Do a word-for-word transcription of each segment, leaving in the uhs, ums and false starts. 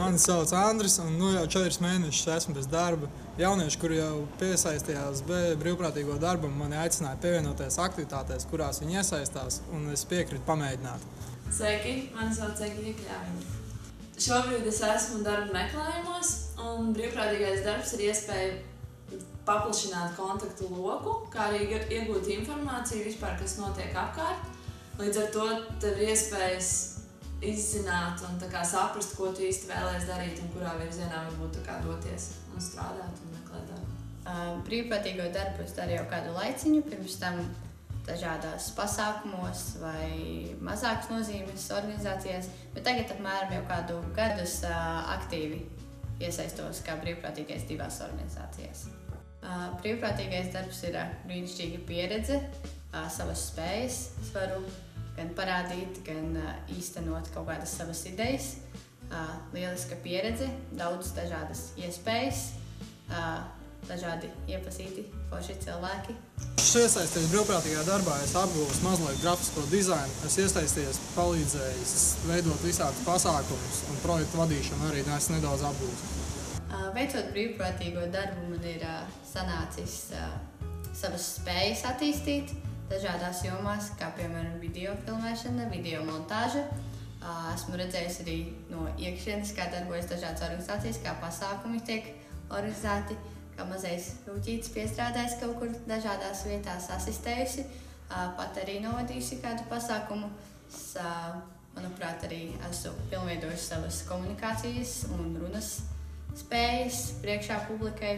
Mani sauc Andris, un nu jau četrus mēnešus esmu bez darba. Jaunieši, kuri jau piesaistījās brīvprātīgo darbu, mani aicināja pievienoties aktivitātēs, kurās viņi iesaistās, un es piekrītu pamēģināt. Sveiki, mani sauc Egija Kļāviņa. Šobrīd es esmu darba meklējumos, un brīvprātīgais darbs ir iespēja paplašināt kontaktu loku, kā arī iegūt informāciju vispār, kas notiek apkārt. Līdz ar to tev ir iespējas izzināt un tā kā saprast, ko tu īsti vēlēs darīt un kurā virzienā varbūt tā kā doties un strādāt un meklēt darbu. Uh, brīvprātīgo darbu es daru jau kādu laiciņu, pirms tam dažādās pasākumos vai mazākas nozīmes organizācijās, bet tagad apmēram jau kādu gadus uh, aktīvi iesaistos kā brīvprātīgais divās organizācijās. Uh, brīvprātīgais darbs ir uh, brīnišķīga pieredze, uh, savas spējas. Es varu gan parādīt, gan uh, īstenot kaut kādas savas idejas. Uh, lieliska pieredze, daudz dažādas iespējas, uh, dažādi iepazīti forši cilvēki. Es iesaisties brīvprātīgā darbā, es apgūstu mazliet grafisko dizainu. Es iesaisties, palīdzējis veidot visādus pasākumus un projektu vadīšanu arī es nedaudz apgūstu. Uh, veicot brīvprātīgo darbu, man ir uh, sanācis uh, savas spējas attīstīt dažādās jomās, kā piemēram video filmēšana, video montāža. Esmu redzējis arī no iekšienes, kā darbojas dažādas organizācijas, kā pasākumi tiek organizēti, kā mazais rūķītis piestrādājis kaut kur dažādās vietās asistējusi, pat arī novadījusi kādu pasākumu. Es, manuprāt, arī esmu pilnveidojusi savas komunikācijas un runas spējas priekšā publikai.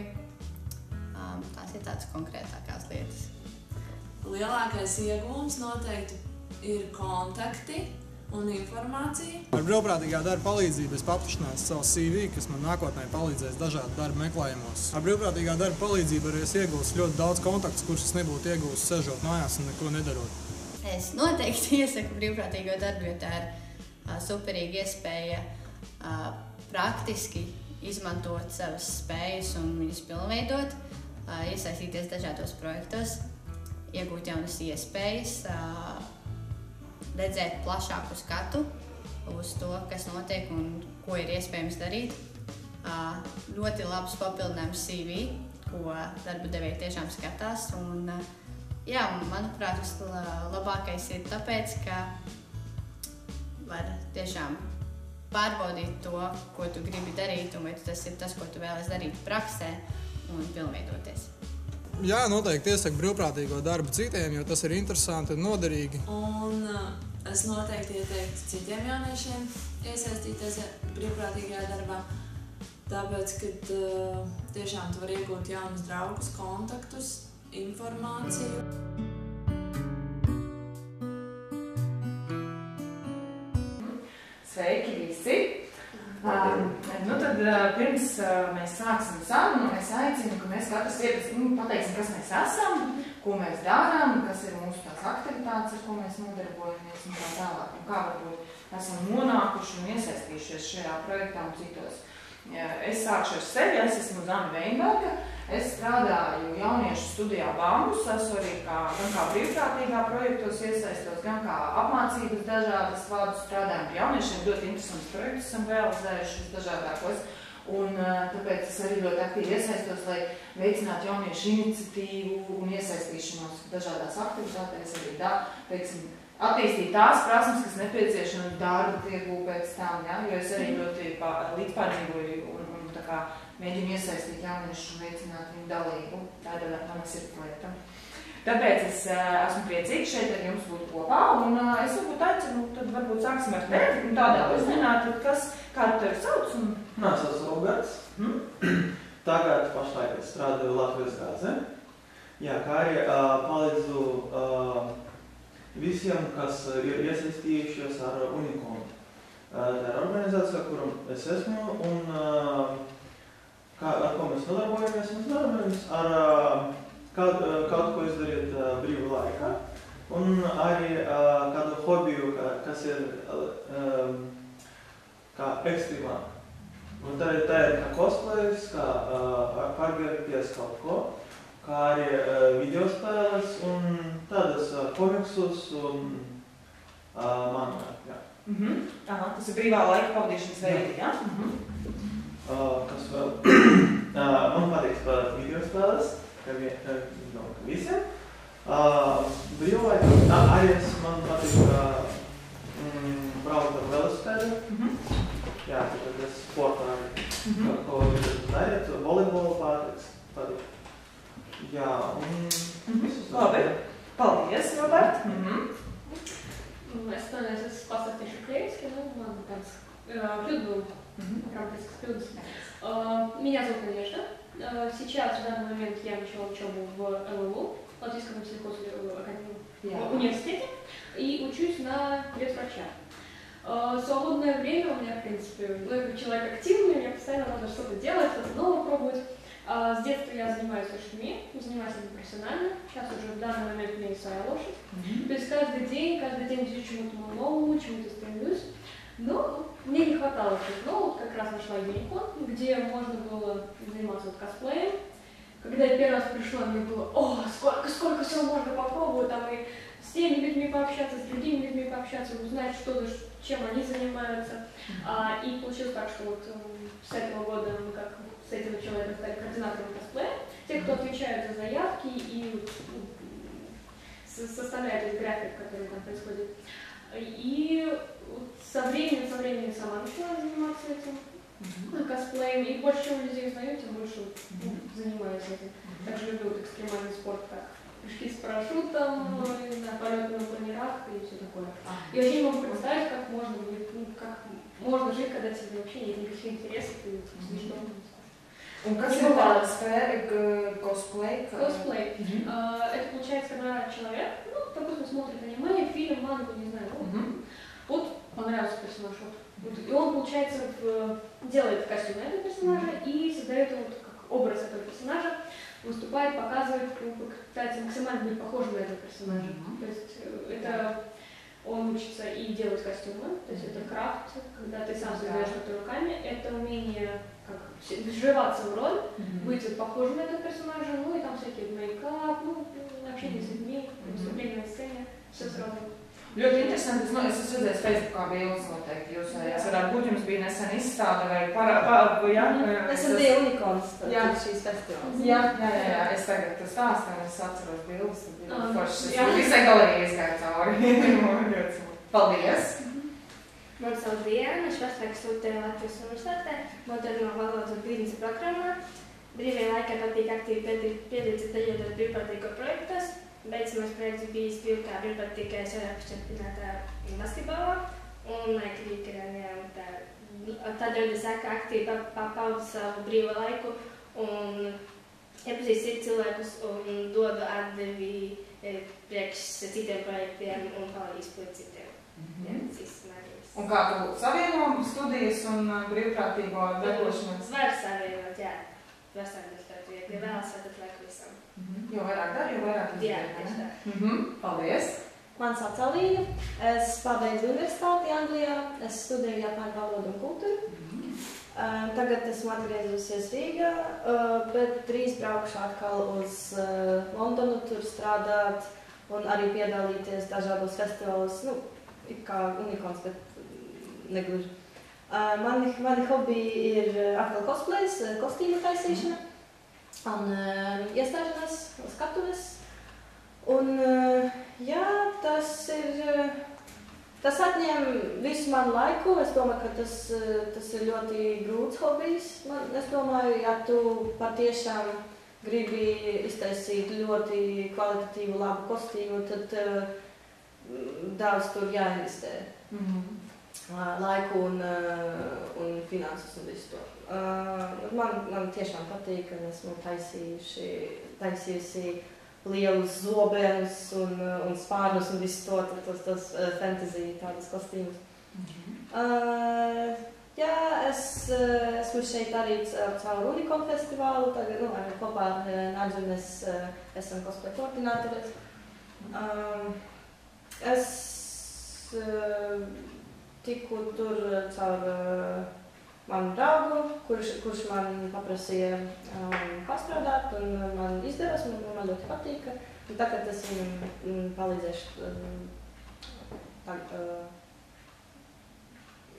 Tās ir tādas konkrētākās lietas. Lielākais iegūms noteikti ir kontakti un informācija. Ar brīvprātīgā darba palīdzību es paplašināju savu C V, kas man nākotnē palīdzēs dažādu darba meklējumos. Ar brīvprātīgā darba palīdzību arī es iegūstu ļoti daudz kontaktus, kurus es nebūtu iegūst sežot mājās un neko nedarot. Es noteikti iesaku brīvprātīgo darbu, jo tā ir uh, superīga iespēja uh, praktiski izmantot savas spējas un viņas pilnveidot, uh, iesaistīties dažādos projektos, iegūt jaunas iespējas, redzēt plašāku skatu uz to, kas notiek un ko ir iespējams darīt. Ļoti labs papildinājums C V, ko darba devēji tiešām skatās. Un, jā, manuprāt, vislabākais ir tāpēc, ka var tiešām pārbaudīt to, ko tu gribi darīt un vai tas ir tas, ko tu vēlies darīt praksē un pilnveidoties. Jā, noteikti iesaku brīvprātīgo darbu citiem, jo tas ir interesanti un noderīgi. Un uh, es noteikti ieteiktu citiem jauniešiem iesaistīties brīvprātīgajā darbā, tāpēc, ka uh, tiešām tu vari iegūt jaunus draugus, kontaktus, informāciju. Sveiki visi! Um, nu tad, uh, pirms uh, mēs sāksim sarunu, es aicinu, ka mēs katrs iepas, nu, pateiksim, kas mēs esam, ko mēs darām, kas ir mūsu tās aktivitātes, ar ko mēs nodarbojamies un tā tālāk, un kā varbūt esam nonākuši un iesaistījušies šajā projektā un citos. Es sākšu ar sevi, es esmu Zana Veinberga, es strādāju jauniešu studijā Bambus, esmu arī kā, gan kā brīvprātīgā projektos iesaistos, gan kā apmācības dažādas vādu strādājam pie jauniešiem, ļoti interesants projekts esam realizējuši dažādākos, un tāpēc es arī ļoti aktīvi iesaistos, lai veicinātu jauniešu iniciatīvu un iesaistīšanos dažādās aktivitātēs, arī tā, teiksim, attīstīt tās prasmes, kas nepieciešami darba tirgū pēc tam, ja? Jo es arī ļoti līdzpārnīgoju un, un tā kā mēģinu iesaistīt jauniešus un veicināt viņu dalību. Tāda mana sirdslieta. Tāpēc es uh, esmu priecīga šeit ar jums būt kopā, un uh, es varbūt aicinu, tad varbūt sāksim ar tevi, un tādā uzzināt, kas, kā tu tevi sauc? Un... Nā, es esmu Roberts. Hmm? Tagad pašlaik es strādāju Latvijas gāzē. Jā, kā arī uh, palīdzu uh, visiem, kas ir iesaistījušies ar Unikonu. Tā ir organizācija, kuram es esmu, un kā, ar ko mēs nodarbojamies, mēs nodarbojamies ar kaut, kaut ko izdarīt brīvu laikā, un arī kādu hobiju, kas ir kā ekstremāk. Un tā ir, tā ir kā cosplays, kā pārgerties kaut ko, kā arī uh, video spēles un tādas uh, komiksus un uh, manga. Jā. Mhm. Aha, tas ir brīvā laika pavadīšanas veidi, jā? Ja? Mhm. Uh, kas vēl? uh, man patīk spēlēt video spēles, kā, vien, uh, no, kā visiem. Uh, brīvlaika, uh, arī es man patīk uh, mm, braukt ar velosipēdu. Mhm. Jā, tad es sportā arī. Mhm. Kā, ko jūs dariet, volejbolu patīk. patīk. Jā, un... Mhm. Labi. Paldies, Robert. Mhm. Es domāju, es pastāstīšu krieviski, ну, ладно, tāds кļūd был, грамматических кļūdas. Меня зовут Надежда. Сейчас, в данный момент, я начала учебу в ЛЛУ, Латвийском университете, и учусь на ветврача. Свободное время у меня, в принципе, ну, я как человек активный, мне постоянно надо что-то делать, что-то новое пробовать. С детства я занимаюсь лошадьми, занимаюсь этим профессионально. Сейчас уже в данный момент у меня есть своя лошадь. Mm-hmm. То есть каждый день, каждый день учу чему-то новому, чему-то стремлюсь. Но мне не хватало чего. Но вот как раз нашла Юникон, где можно было заниматься вот косплеем. Когда я первый раз пришла, мне было, о, сколько, сколько всего можно попробовать, там и с теми людьми пообщаться, с другими людьми пообщаться, узнать что-то, чем они занимаются. Mm-hmm. а, и получилось так, что вот с этого года мы как с этим человеком стали координатором косплея, те, кто отвечают за заявки и составляют этот график, который там происходит. И со временем, со временем сама начала заниматься этим mm-hmm. косплеем, и больше чем людей узнаю, тем больше mm-hmm. занимаюсь этим. Mm-hmm. Также люблю вот экстремальный спорт, как прыжки с парашютом, mm-hmm. полеты на планерах и все такое. Mm-hmm. И вообще не могу представить, как можно, ну, как можно жить, когда тебе вообще нет никаких интересов и ничего. Un kas ir tāda sfēra, cosplay? Cosplay. Mm-hmm. Uh, это получается, когда человек, ну, допустим, смотрит аниме, фильм, мангу, не знаю, ну, mm-hmm. вот понравился персонаж, вот, mm-hmm. и он, получается, в, делает костюм этого персонажа mm-hmm. и создает вот как образ этого персонажа, выступает, показывает, пытается максимально быть похожим на этого персонажа. Mm-hmm. То есть это он учится и делать костюмы, то есть mm-hmm. это крафт, когда ты сам создаешь mm-hmm. это руками, это умение как вживаться в роль, mm-hmm. быть похожим на этого персонажа, ну и там всякие мейкап, ну, общение mm-hmm. с людьми, выступление на сцене, все сразу. Ļoti interesanti, nu, es esmu redzējis Facebookā bildes noteikti, jūs, es varētu būt, jums bija nesen izstāde vai para, para, jā? Es esmu bija Unikons, šīs festivāls. Jā, jā, jā, jā, es tagad stāstu, un es atceros bildes, un bija forši, es visai galerijai izgāju cauri. Paldies! Mani sauc Diana, es pašlaik studēju Latvijas universitātē, moderno valodas un biznesa programmā. Brīvajā laikā patīk aktīvi piedalīties dažādos brīvprātīgo projektos. Beidzamais projekts bijis bija kā brīvprātīgais Eiropas čempionātā basketbolā. Un tādēļ es sāku aktīvi papaudu savu brīvo laiku un iepazīstu citus cilvēkus un dodu atdevi priekš citiem projektiem un palīdzu pēc citiem. Un kā tu savieno studijas un brīvprātīgo darbošanos? Var savienot, jā. Var savienot, ja vēlas, tad laiku visam. Jo vairāk dar, jo vairāk jā, tieši tā. Mhm. Paldies! Man sauc Alīna. Es pabeidzu universitāti Anglijā. Es studēju Japāņu valodu un kultūru. Mhm. Uh, tagad esmu atgriezusies Rīgā, uh, bet drīz braukšu atkal uz uh, Londonu, tur strādāt un arī piedalīties dažādos festivālos, nu, kā Unikons, bet negluži. Uh, mani, mani hobiji ir atkal cosplays, kostīmu taisīšana un uh, iestāšanās skatuves. Un, uh, jā, tas ir, tas atņem visu manu laiku. Es domāju, ka tas, tas ir ļoti grūts hobijs. Man, es domāju, ja tu patiešām gribi iztaisīt ļoti kvalitatīvu, labu kostīmu, tad uh, daudz tur jāinvestē. Mm-hmm. Laiku un, un finanses un visu to. Man, man tiešām patīk, ka esmu taisījuši, taisījusi lielus zobenus un, un spārnus un visu to, tas, tas fantasy tādas kostīmus. Mm-hmm. uh, jā, es esmu šeit arī caur Unikon festivālu, tagad, nu, arī kopā ar Nāģu mēs esam cosplay koordinātories. Uh, es uh, tiku tur caur uh, manu draugu, kurš, kurš man paprasīja um, pastrādāt, un man izdevās, man, man ļoti patīka. Un tagad es viņam palīdzēšu um, tag, uh,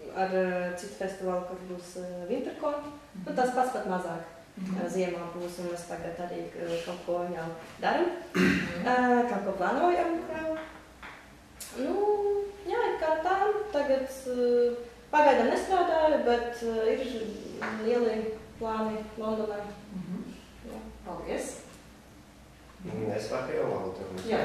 ar citu festivālu, kas būs Wintercon. Nu, tas pats pat mazāk. Mhm. Ziemā būs, un mēs tagad arī kaut ko jau daram. Kaut ko plānojam. Nu, jā, ir kā tā. Tagad pagaidām nestrādāju, bet ir lieli plāni Londonā. Mhm. Paldies! Es Варфеева Володя. Jā.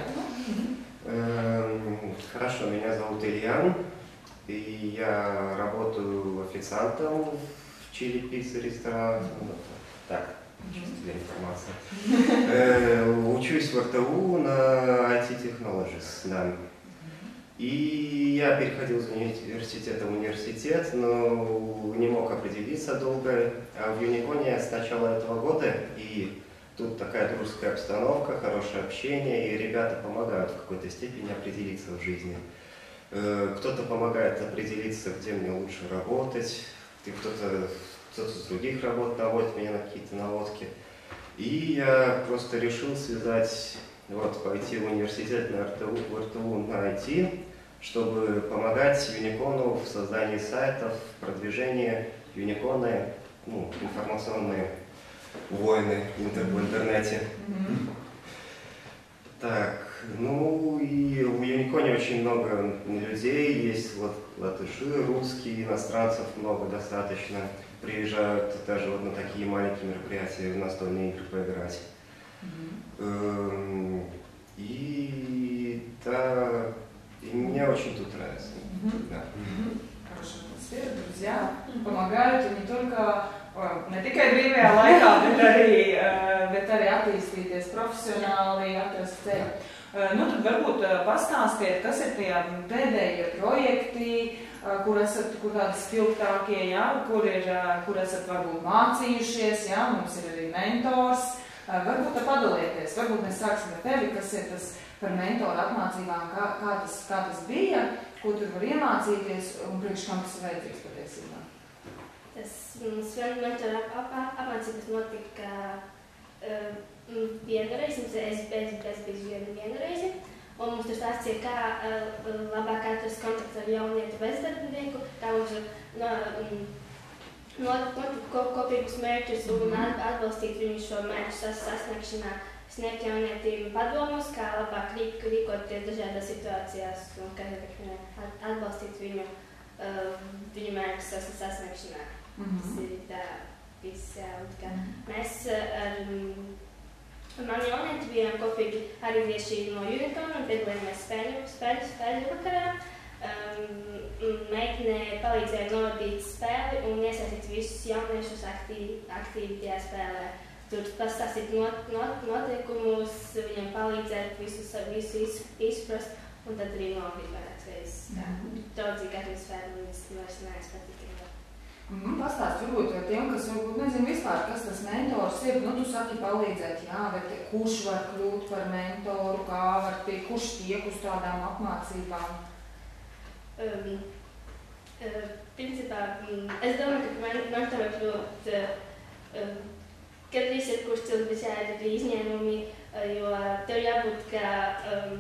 Хорошо, меня зовут Илья, и я работаю официантом в Чили Пицца ресторан. Так, чисто для информации. Учусь в эр тэ у на ай ти Technologies, да. И я переходил из университета в университет, но не мог определиться долго. А в Юниконе с начала этого года, и тут такая дружеская обстановка, хорошее общение, и ребята помогают в какой-то степени определиться в жизни. Кто-то помогает определиться, где мне лучше работать, кто-то кто-то с других работ наводит меня на какие-то наводки. И я просто решил связать, вот, пойти в университет на эр тэ у, в эр тэ у на ай ти, чтобы помогать Юникону в создании сайтов, продвижении Юникона, ну, информационные войны в интернете. Mm-hmm. Так, ну и в Юниконе очень много людей, есть вот латыши, русские, иностранцев много достаточно. Приезжают даже вот на такие маленькие мероприятия, в настольные игры поиграть. Mm-hmm. И, да, и мне очень тут нравится. Mm-hmm. Да. Mm-hmm. Хорошая атмосфера, друзья помогают и не только, ne tikai brīvajā laikā, bet arī, bet arī attīstīties profesionāli, atrast ceļu. Nu, tad varbūt pastāstiet, kas ir tie pēdējie projekti, kur esat, kur tādi spilgtākie, jā, kur, ir, kur esat varbūt mācījušies, jā, mums ir arī mentors. Varbūt padalieties, varbūt mēs sāksim ar tevi, kas ir tas par mentoru apmācībām, kā, kā, tas, kā tas bija, ko tur var iemācīties un priekš kam tas ir vajadzīgs patiesībā. Tas mums mentora ap, ap, apmācības notika uh, vienu reizi, es, es, es, es biju vienu, vienu reizi, un mums tur stāstīja, kā uh, labāk atrast kontaktu ar jaunietu bezdarbnieku, kā mums no, notikt kopīgus mērķus un atbalstīt viņu šo mērķu sas, sasniegšanā, sniegt jaunietīm padomus, kā labāk rīkoties dažādās situācijās un kā atbalstīt viņu, uh, viņu mērķu sas, sasniegšanā. Mm-hmm. Tas ir tā viss, jā, un kā mēs ar, ar mani jaunieti bijām kopīgi arī tieši no Unicona un piedalījāmies spēļu, spēļu, spēļu vakarā. Um, meitene palīdzēja novadīt spēli un iesaistīt visus jauniešus aktīvi, aktīvi tajā spēlē. Tur pastāstīt not, not, notiekumus, viņam palīdzēt visu, visu izprast un tad arī novadīt vairākas reizes. Draudzīga atmosfēra un es vairs neesmu patīkami. Mm, pastāst varbūt tiem, kas varbūt nezinu vispār, kas tas mentors ir. Nu, tu saki palīdzēt, jā, bet kurš var kļūt par mentoru, kā var tie, kurš tiek uz tādām apmācībām? Um, uh, principā, um, es domāju, ka mentori var kļūt, uh, um, kad visi ir kurš cilvēks, jā, ir arī izņēmumi, uh, jo tev jābūt kā um,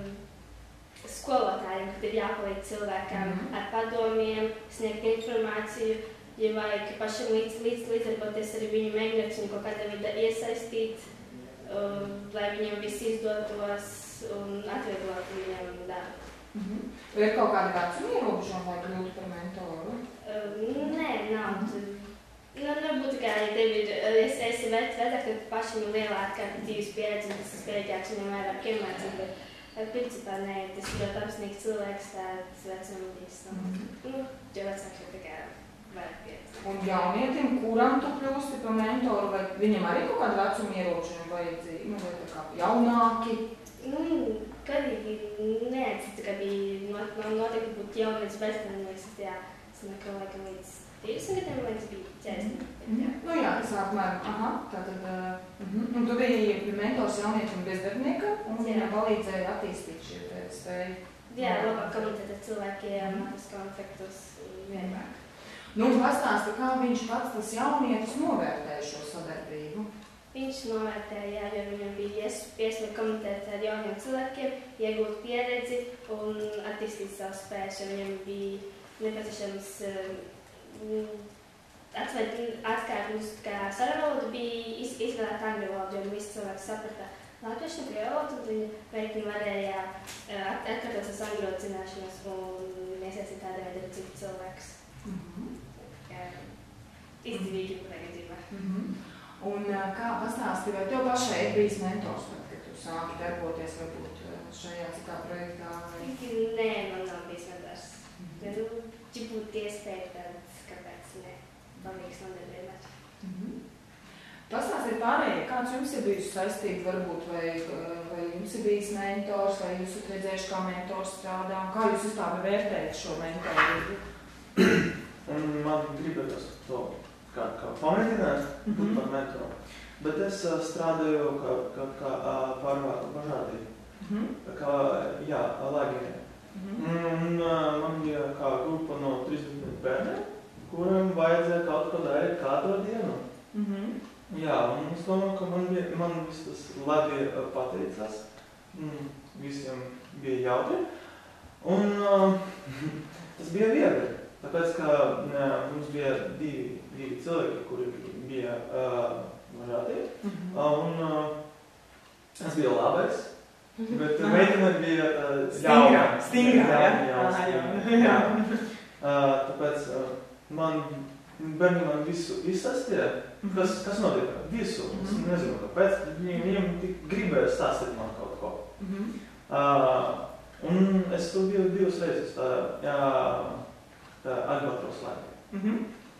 skolotājiem, kad ir jāpalīdz cilvēkam mm-hmm. ar padomiem, sniegt informāciju, ja vajag pašam līdz, līdz, līdzdarboties arī viņu mēģināt viņu kaut kādā veidā iesaistīt, um, lai viņam viss izdotos un atvieglot viņam darbu. Mm-hmm. Vai ir kaut kāda vecuma ierobežojuma, lai kļūtu par mentoru? Um, nē, nav. Nu, varbūt tikai, ja tev ir, es esi vec, vecāk, tad pašam ir lielāka dzīves pieredze, un tas ir spēļīgāks viņam vairāk iemācīt, bet principā nē, tas ir ļoti apsnīgs cilvēks, tāds vecuma bijis. Mm-hmm. Nu, jo vecāks jau tikai vairāk pieredze. Un jaunietim, kuram tu kļūsti par mentoru, vai viņam arī kaut kāda vecuma ierobežojuma vajadzīgi, nu, vai tā kā jaunāki? Nu, kadīgi neatcita, ka bija not, noteikti būt jaunietis bezdarbnieks, jā, es neko laikam līdz divdesmit gadiem, lai es biju četrdesmit. Mm. Nu jā, tas apmēram, aha, tātad, uh, uh-huh. Un tu biji mentors jaunietim bezdarbniekam, un viņam palīdzēja attīstīt šie spēju. Jā, labāk komunicēt ar cilvēkiem, atrast kontaktus vienmēr. Nu, pastāsti, kā viņš pats tas jaunietis novērtēja šo sadarbību? Viņš novērtēja, jo viņam bija iespēja komunicēt ar jauniem cilvēkiem, iegūt pieredzi un attīstīt savu spēju, jo viņam bija nepieciešams atkārt mums kā sarunvalodu, bija iz, izvēlēt angļu valodu, jo visi cilvēki saprata latviešu un krievu valodu, un viņi veikti varēja atkārtot savas angļu valodas zināšanas un iesaistīt tādējādi arī citu cilvēkus. Mm-hmm. Izdevīgi gadījumā. Mm-hmm. Un kā pastāsti, vai tev pašai ir bijis mentors, kad tu sāki darboties varbūt šajā citā projektā? Vai? Nē, man nav bijis mentors. Mm-hmm. Ja, nu, ja būtu iespēja, tad kāpēc ne? Palīgs nodarbināt. Mm-hmm. Pastāstiet pārējie, kāds jums ir bijusi saistība varbūt, vai, vai jums ir bijis mentors, vai jūs esat redzējuši, kā mentors strādā, kā jūs vispār vērtējat šo mentoru? Un man gribētos to kā, kā pamēģināt, mm-hmm. būt par mentoru. Bet es uh, strādāju kā, kā, kā uh, pārvārdību, mm-hmm. kā, jā, lēģinē. Mm-hmm. Un uh, man bija kā grupa no trīsdesmit bērniem, kuriem vajadzēja kaut ko darīt katru dienu. Mm-hmm. Jā, un es domāju, ka man, bija, man viss tas labi uh, pateicās. Mm, visiem bija jautri. Un uh, tas bija viegli. Tāpēc, ka ne, mums bija divi, divi cilvēki, kuri bija uh, mažāti, mm-hmm. uh, un uh, es biju labais, mm-hmm. bet uh, meitene bija uh, stingrā, stingrā, jā, jā, jā, stingrā, jā. Uh, tāpēc uh, man, bērni man visu izsastīja, mm-hmm. kas, kas notiek, visu, mm-hmm. es nezinu, kāpēc, viņiem, viņiem tik gribēja stāstīt man kaut ko. Mm-hmm. uh, un es tu biju divas reizes, tā, jā, Albatros laivā. Mm-hmm.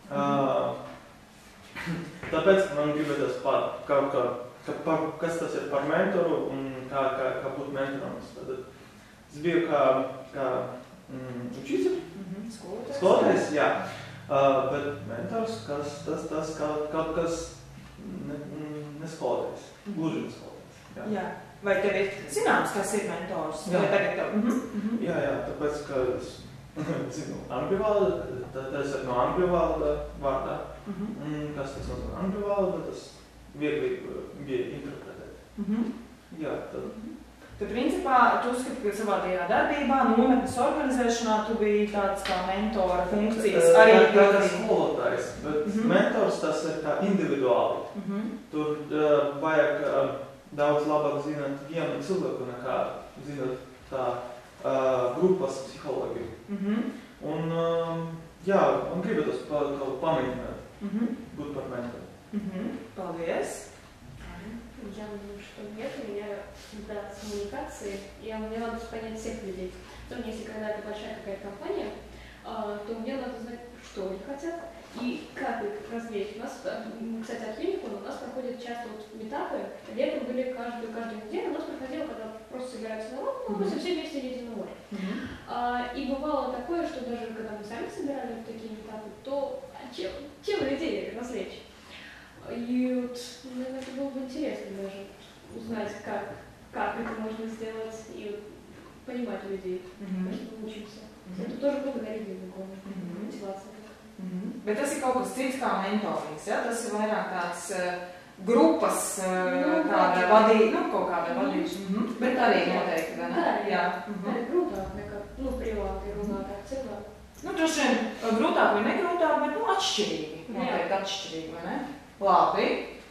uh, tāpēc man gribētos par kaut kā, ka, par, kas tas ir par mentoru un kā, kā, kā būt mentoram. Tad es biju kā, kā mm, učитель, mm-hmm. skolotājs, skolotājs, jā. Uh, bet mentors, kas, tas, tas kaut, kaut kas ne, ne skolotājs, gluži ne skolotājs. Jā. Jā. Vai tev ir zināms, kas ir mentors? Jā. Vai tagad tev? Mm-hmm. Jā, jā, tāpēc, ka es zinu, angļu valoda, tas ir no angļu valoda vārdā. Mm-hmm. Un kas tas nozīmē angļu valoda, tas viegli bija interpretēt. Mm-hmm. Jā, tad. Mm-hmm. Tad, principā, tu uzskati, ka savā tajā darbībā, nometnes organizēšanā, tu biji tāds kā mentora funkcijas uh, arī. Tā kā skolotājs, bet mm-hmm. mentors tas ir kā individuāli. Mm-hmm. Tur uh, vajag uh, daudz labāk zināt vienu cilvēku nekā zināt tā uh, grupas psiholoģiju. Mm-hmm. Un, uh, jā, man gribētos pa, pamēģināt, mm-hmm. būt par mentoru. Mm-hmm. Paldies! Я думаю, что нет, у меня всегда с коммуникацией, я, мне надо понять всех людей. Особенно если когда это большая какая-то компания, а, то мне надо знать, что они хотят и как их развлечь. У нас, кстати, от Юникона у нас проходят часто вот метапы, летом были каждую, каждую неделю, у нас проходило, когда просто собираются народ, ну, mm-hmm. все вместе едем на море. Mm-hmm. а, и бывало такое, что даже когда мы сами собирали такие метапы, то чем, чем людей развлечь? И вот, наверное, это было бы интересно даже узнать, как, как это можно сделать и понимать людей, mm-hmm. как мы учимся. Mm-hmm. Это тоже благодарить друг друга, mm-hmm. мотивация. Mm-hmm. Bet tas ir kaut kas cits kā mentorings, ja? Tas ir vairāk tāds uh, grupas, uh, nu, tāda vadība, nu, kaut kāda mm-hmm. vadīšana. Mm-hmm. Bet arī noteikti, vai ne? Да, jā. Mm-hmm. Tā ir grūtāk nekā, nu, privāti runāt ar cilvēku. Nu, droši vien grūtāk vai negrūtāk, bet, nu, atšķirīgi. Noteikti atšķirīgi, vai ne? Labi.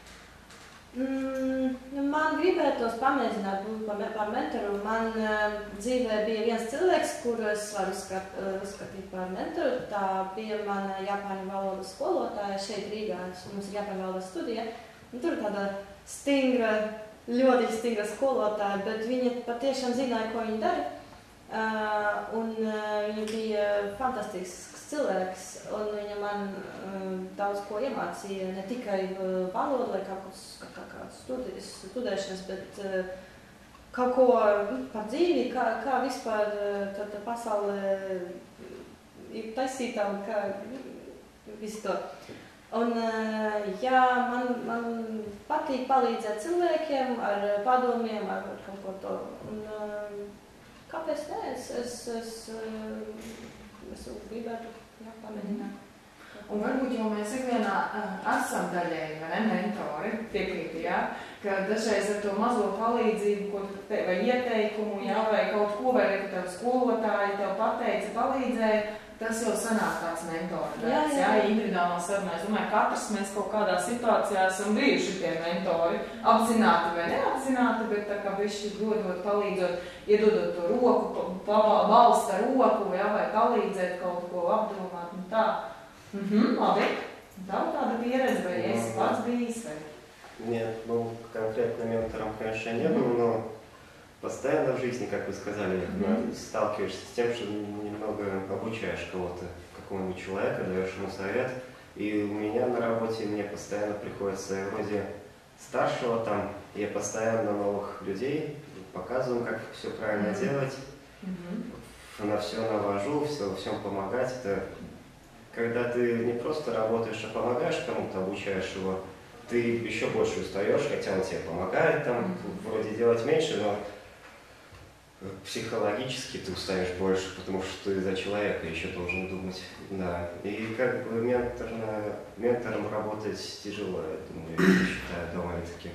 Mm, man gribētos pamēģināt būt par, par mentoru. Man uh, dzīvē bija viens cilvēks, kuru es varu skat, uh, uzskatīt par mentoru. Tā bija mana japāņu valodas skolotāja šeit Rīgā. Mums ir japāņu valodas studija. Un tur ir tāda stingra, ļoti stingra skolotāja, bet viņa patiešām zināja, ko viņa dara. Uh, un uh, viņa bija fantastisks cilvēks, un viņa man uh, daudz ko iemācīja, ne tikai uh, valodu, lai kaut kas, kā, kā studijas, studēšanas, bet uh, kaut ko par dzīvi, kā, kā vispār uh, tad pasaulē ir taisītā un kā visu to. Un uh, jā, man, man patīk palīdzēt cilvēkiem ar padomiem, ar kaut ko to. Un, uh, kāpēc ne? Es, es, es, uh, es gribētu jā, pamēģināt. Un varbūt jau mēs ikvienā uh, esam daļēji, vai ne, mentori, piekrīti, jā, ka dažreiz ar to mazo palīdzību, ko tu te, vai ieteikumu, jā, vai kaut ko, vai ka tev skolotāji tev pateica, palīdzēja, Tas jau sanāk tāds mentors. Jā, jā. jā, individuālā sarunā. Es domāju, katrs mēs kaut kādā situācijā esam bijuši tie mentori. Apzināti vai neapzināti, bet tā kā bišķi dodot, palīdzot, iedodot to roku, balsta roku, jā, vai palīdzēt kaut ko apdomāt un tā. Mhm, labi. Tev tāda pieredze, vai esi pats bijis? Vai? Нет, ну, конкретно ментором, конечно, не был, но постоянно в жизни, как вы сказали, mm-hmm. сталкиваешься с тем, что немного обучаешь кого-то, какого-нибудь человека, даешь ему совет. И у меня на работе мне постоянно приходится вроде старшего там, я постоянно новых людей показываю, как все правильно mm-hmm. делать, mm-hmm. на все навожу, все, всем помогать. Это когда ты не просто работаешь, а помогаешь кому-то, обучаешь его, ты еще больше устаешь, хотя он тебе помогает там, mm-hmm. вроде делать меньше, но психологически ты устаешь больше, потому что ты за человека еще должен думать. Да. И как бы менторно, ментором работать тяжело, я думаю, я считаю, довольно-таки.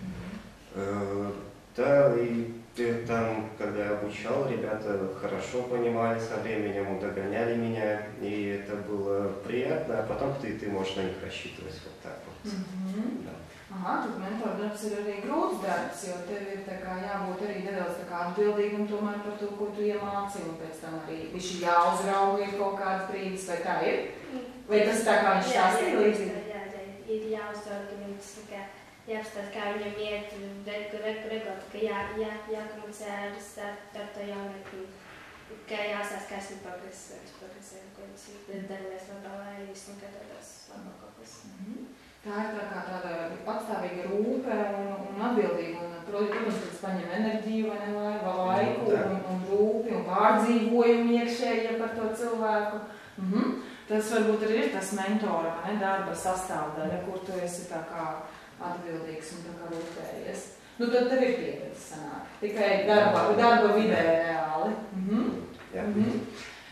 Mm-hmm. Да, и там, когда я обучал, ребята хорошо понимали со временем, догоняли меня, и это было приятно, а потом ты, ты можешь на них рассчитывать вот так вот. Mm-hmm. Да. Aha, tad mentora darbs ir arī grūts darbs, jo tev ir tā kā jābūt arī nedaudz tā kā atbildīgam tomēr par to, ko tu iemāci, un pēc tam arī viņš jāuzrauga ir kaut kāds brīdis, vai tā ir? Vai tas tā kā viņš stāstīja līdzīgi? Jā, jā, ir jāuzrauga, ka viņš tā kā jāapstāst, kā viņam iet, regulēt, ka jā, jā, jākomunicē ar, ar to jauniekli, ka jāstāst, kā esmu progresējis, progresējis, ko viņš ir darījies labā, lai viss un kā tādās labākos. Tā ir tā kā tāda patstāvīga rūpe un, un atbildība. Un, protams, tas paņem enerģiju vai ne laiku un, un rūpi un pārdzīvojumu iekšēji par to cilvēku. Mhm. Tas varbūt arī ir tas mentora vai ne, darba sastāvdaļa, kur tu esi tā kā atbildīgs un tā kā rūpējies. Nu, tad tev ir pieredze sanāk. Tikai darba, darba vidē reāli. Mhm. Jā. Mhm.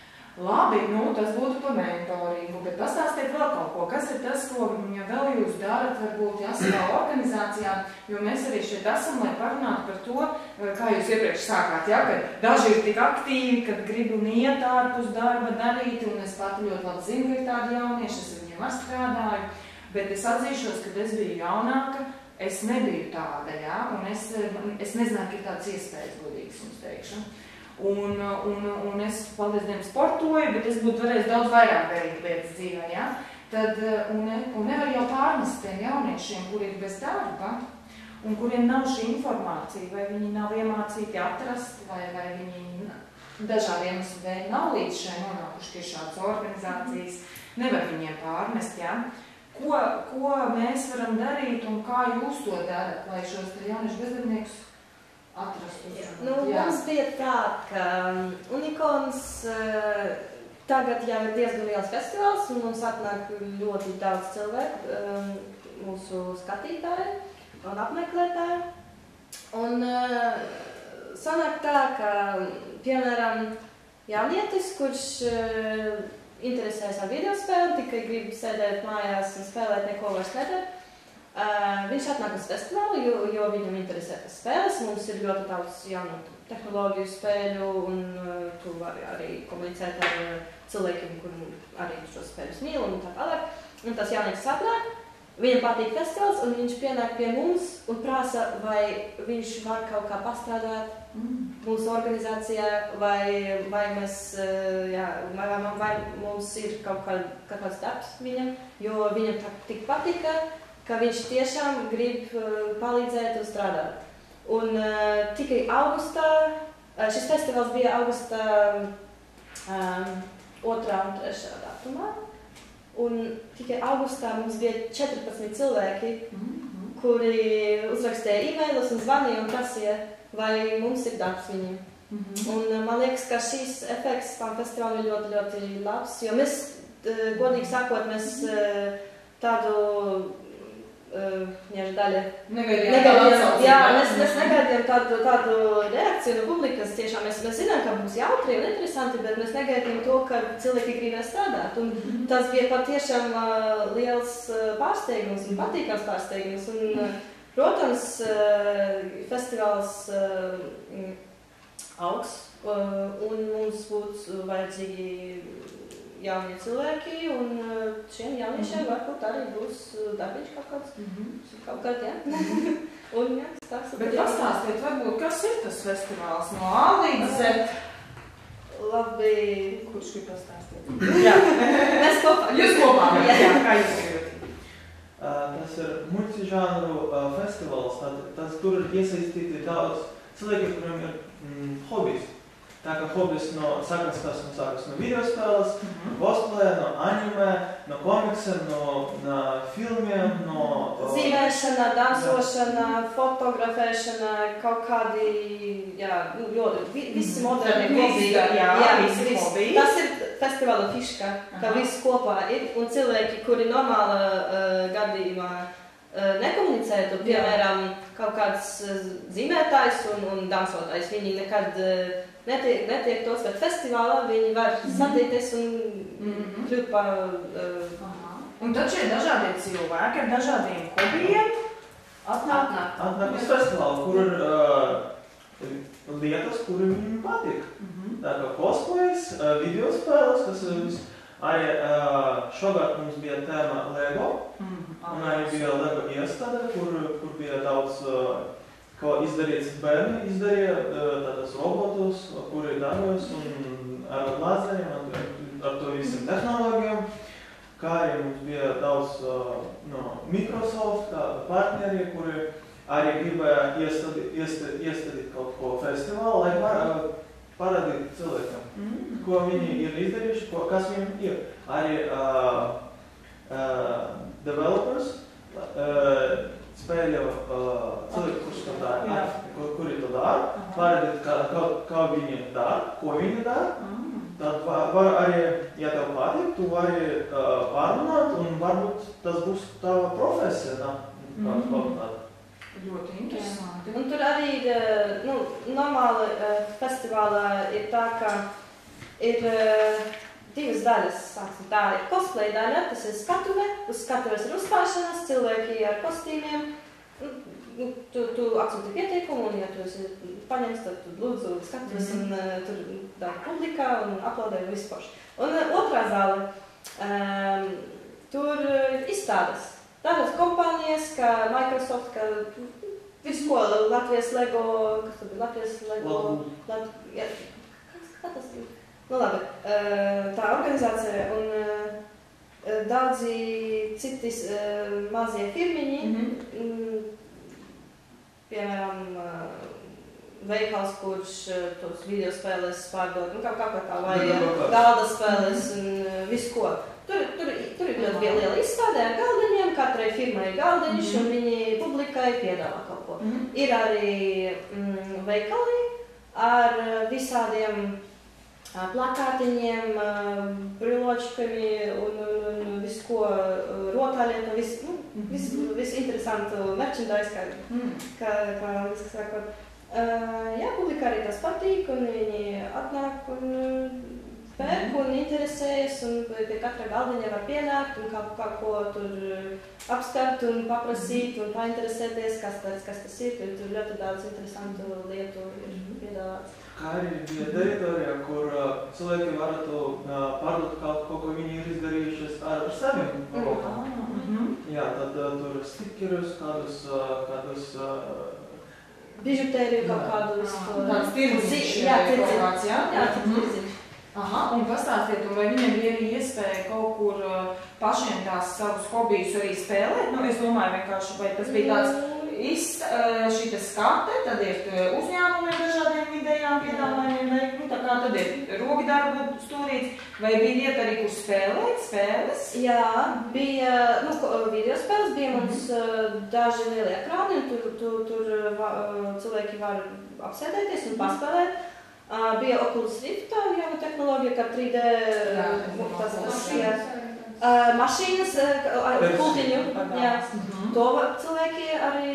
Labi, nu, tas būtu par mentoringu, bet pastāstiet vēl kaut ko. Kas ir tas, ko vēl jūs darat, varbūt jāsavā organizācijā, jo mēs arī šeit esam, lai parunātu par to, kā jūs iepriekš sākāt, ja, ka daži ir tik aktīvi, kad grib un iet ārpus darba darīt, un es pati ļoti labi zinu, ka ir tādi jaunieši, es ar viņiem ar strādāju, bet es atzīšos, kad es biju jaunāka, es nebiju tāda, ja, un es, es nezināju, ka ir tādas iespējas, godīgas jums teikšu. Un, un, un es, paldies Dievam, sportoju, bet es būtu varējis daudz vairāk darīt lietas dzīvē, ja? Tad, un, un nevar jau pārnest tiem jauniešiem, kuri ir bez darba, un kuriem nav šī informācija, vai viņi nav iemācīti atrast, vai, vai viņi dažādiem dēļ nav līdz šai nonākuši, ka ir šādas organizācijas, nevar viņiem pārnest, ja? Ko, ko mēs varam darīt un kā jūs to darat, lai šos jauniešu bezdarbniekus atrastu? Nu, mums bija tā, ka Unikorns uh, tagad jau ir diezgan liels festivāls, un mums atnāk ļoti daudz cilvēku, um, mūsu skatītāji un apmeklētāji. Un uh, sanāk tā, ka, piemēram, jaunietis, kurš uh, interesējas ar videospēli, tikai grib sēdēt mājās un spēlēt, neko vairs nedara. Uh, viņš atnāk uz festivālu, jo, jo viņam interesē tas spēles. Mums ir ļoti daudz jaunu tehnoloģiju spēļu, un uh, tu vari arī komunicēt ar uh, cilvēkiem, kuri arī šos spēļus mīl un tā tālāk. Un tas jaunietis atnāk, viņam patīk festivāls, un viņš pienāk pie mums un prasa, vai viņš var kaut kā pastrādāt mm. mūsu organizācijā, vai, vai, mēs, uh, jā, vai, vai, vai mums ir kaut, kā, kaut kāds darbs viņam, jo viņam tā tik patika, ka viņš tiešām grib uh, palīdzēt un strādāt. Un uh, tikai augustā, uh, šis festivāls bija augustā um, otrā un trešā datumā, un tikai augustā mums bija četrpadsmit cilvēki, mm-hmm. kuri uzrakstīja e-mailus un zvanīja un prasīja, vai mums ir darbs viņiem. Mm-hmm. Un uh, man liekas, ka šīs efekts tam festivālam ir ļoti, ļoti labs, jo mēs, uh, godīgi sakot, mēs uh, tādu Uh, daļa. Negaidījām, jā, mēs, mēs negaidījām tādu, tādu reakciju no publikas. Tiešām mēs, mēs zinām, ka būs jautri un interesanti, bet mēs negaidījām to, ka cilvēki gribēs strādāt. Un mm-hmm. tas bija patiešām uh, liels uh, pārsteigums un patīkams pārsteigums. Un, uh, protams, uh, festivāls uh, augs uh, un mums būtu vajadzīgi jaunie cilvēki, un šiem jauniešiem mm-hmm. varbūt arī būs darbiņš kaut kāds, mm-hmm. kaut kāds, jā. un, jā, tas Bet pastāstiet, varbūt, kas ir tas festivāls no A līdz Z? Labi. Kurš ir pastāstīt? jā. Mēs kopā. Jūs kopā, jā, jā, kā jūs gribat? Uh, tas ir multižānru uh, festivāls, tad tas tur ir iesaistīti daudz cilvēki, kuriem ir mm, hobijs. Tā kā hobijs no sakas, tas no sakas no videospēles, mm-hmm. cosplay, no anime, no komiksiem, no, no filmiem, no... Zīmēšana, dansošana, fotografēšana, kaut kādi, jā, nu, ļoti, visi moderni hobiji. Jā, jā, jā, visi hobiji. Tas ir festivāla fiška, ka viss kopā ir, un cilvēki, kuri normāla uh, gadījumā uh, nekomunicētu, piemēram, kaut kāds uh, zīmētājs un, un dansotājs, viņi nekad uh, netiek, netiek tos, bet festivālā viņi var mm-hmm. satīties un mm-hmm. kļūt par... Uh, un tad šie dažādie cilvēki ar dažādiem hobijiem atnāk, atnāk. atnāk uz festivālu, kur ir uh, lietas, kuri viņiem patīk. Mm-hmm. Tā kā cosplays, uh, videospēles, kas ir vis... Arī uh, šogad mums bija tēma Lego, mm-hmm. un arī bija Lego iestāde, kur, kur bija daudz, uh, ko izdarīts bērni, izdarīja uh, tādas robotus, kuri darbojas un ar lazeriem, ar, ar to visiem tehnoloģiem. Kā arī mums bija daudz uh, no Microsoft partneri, kuri arī gribēja iestādīt, iestādīt, iestādīt kaut ko festivālu, lai par, parādīt cilvēkiem, mm. ko viņi ir izdarījuši, ko, kas viņiem ir. Arī uh, uh, developers uh, spēļu uh, cilvēki, kurš to dara, kur, kuri to dara, parādīt, kā, kā, kā viņi dara, ko viņi dara. Mm. Tad var, var arī, ja tev patīk, tu vari uh, pārunāt, un varbūt tas būs tava profesija, na, kā, mm. kaut tāda. Ļoti interesanti. Un tur arī ir, nu, normāli festivālā ir tā, ka ir divas daļas, sāksim tā, ir cosplay daļa, tas ir skatuve, uz skatuves ir uzstāšanās, cilvēki ar kostīmiem, nu, tu, tu atsūti pieteikumu, un ja tu esi paņems, tad tu lūdzu skatuves, mm-hmm. un uh, tur dara publikā, un aplaudē un viss forši. Un uh, otrā zāle, um, tur ir izstādes. Tādas kompānijas, kā Microsoft, kā visu ko, Latvijas Lego, kas tad ir Latvijas Lego, Lat... ja, kā tas ir? Nu labi, tā organizācija un daudzi citi mazie firmiņi, mm-hmm. piemēram, veikals, kurš tos videospēles pārdod, nu kaut kā tā, vai galda spēles un visu ko. Tur, tur, tur ir ļoti liela izstādē ar galdiņiem, katrai firmai ir galdiņš, mm-hmm. un viņi publikai piedāvā kaut ko. Mm-hmm. Ir arī mm, veikali ar visādiem uh, plakātiņiem, uh, briločkami un, un, un visu ko uh, rotaļiem, visu, nu, mm-hmm. visu, visu interesantu merchandise, kā, mm-hmm. kā, kā viss sakot. Uh, jā, publikai arī tas patīk, un viņi atnāk un uh, pērk un interesējas, un pie katra galdiņa var pienākt un kaut kā ko tur apskart un paprasīt un painteresēties, kas tas, kas tas ir. Tur, tur ļoti daudz interesantu lietu ir piedāvāts. Kā arī bija teritorija, kur uh, cilvēki varētu uh, pārdot kaut ko, ko viņi ir izdarījušies ar saviem robotiem. Mm-hmm. Jā, tad uh, tur stikerus, kādus, uh, kādus uh, bižutēriju kaut kādus. Tāds tirdziņš jā, tirdziņš. Jā, jā, tirdziņš. Aha, un pastāstiet, un vai viņiem bija arī iespēja kaut kur uh, pašiem tās savus hobijus arī spēlēt? Nu, es domāju vienkārši, vai tas bija tāds iz, uh, šita skate, tad ir uzņēmumiem dažādiem idejām, piedāvājumiem veikt, nu tā kā tad ir rogi darbu stūrīts, vai bija vieta arī, kur spēlēt, spēles? Jā, bija, nu, videospēles, bija mums uh, daži lieli ekrāni, un tur, tur, tur uh, cilvēki var apsēdēties un paspēlēt. Uh, bija Oculus Rift, jauna tehnoloģija, kā trīs D jā, tas, tas, jā. Uh, mašīnas, uh, kultiņu, jā. Mm-hmm. To cilvēki arī...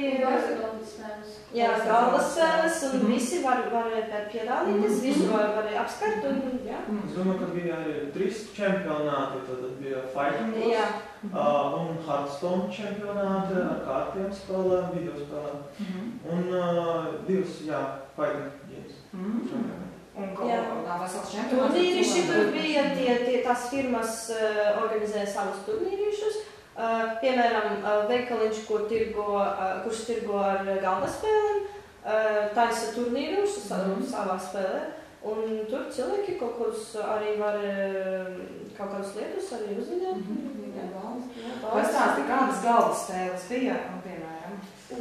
Jā, galdas spēles, un mm-hmm. visi var, var piedalīties, mm-hmm. visu var, var apskart, un jā. Es domāju, ka bija arī trīs čempionāti, tad bija Fighting Wars, jā. uh, un Hearthstone čempionāti ar kārtiem spēlēm, video spēlēm, mm-hmm. un uh, divas, jā, Fighting Games. Mm-hmm. Un kaut kā vesels čempionāts. Turnīriši tur bija, tie, tie tās firmas uh, organizēja savus turnīrišus. Uh, piemēram, uh, veikaliņš, kur tirgo, uh, kurš tirgo ar galvaspēlēm, uh, taisa turnīrus mm. savā spēlē. Un tur cilvēki kaut kādus arī var, kaut kādus lietus arī uzzināt. Mm-hmm. Jā, galvas. Pastāsti, kādas galvas spēles bija, piemēram?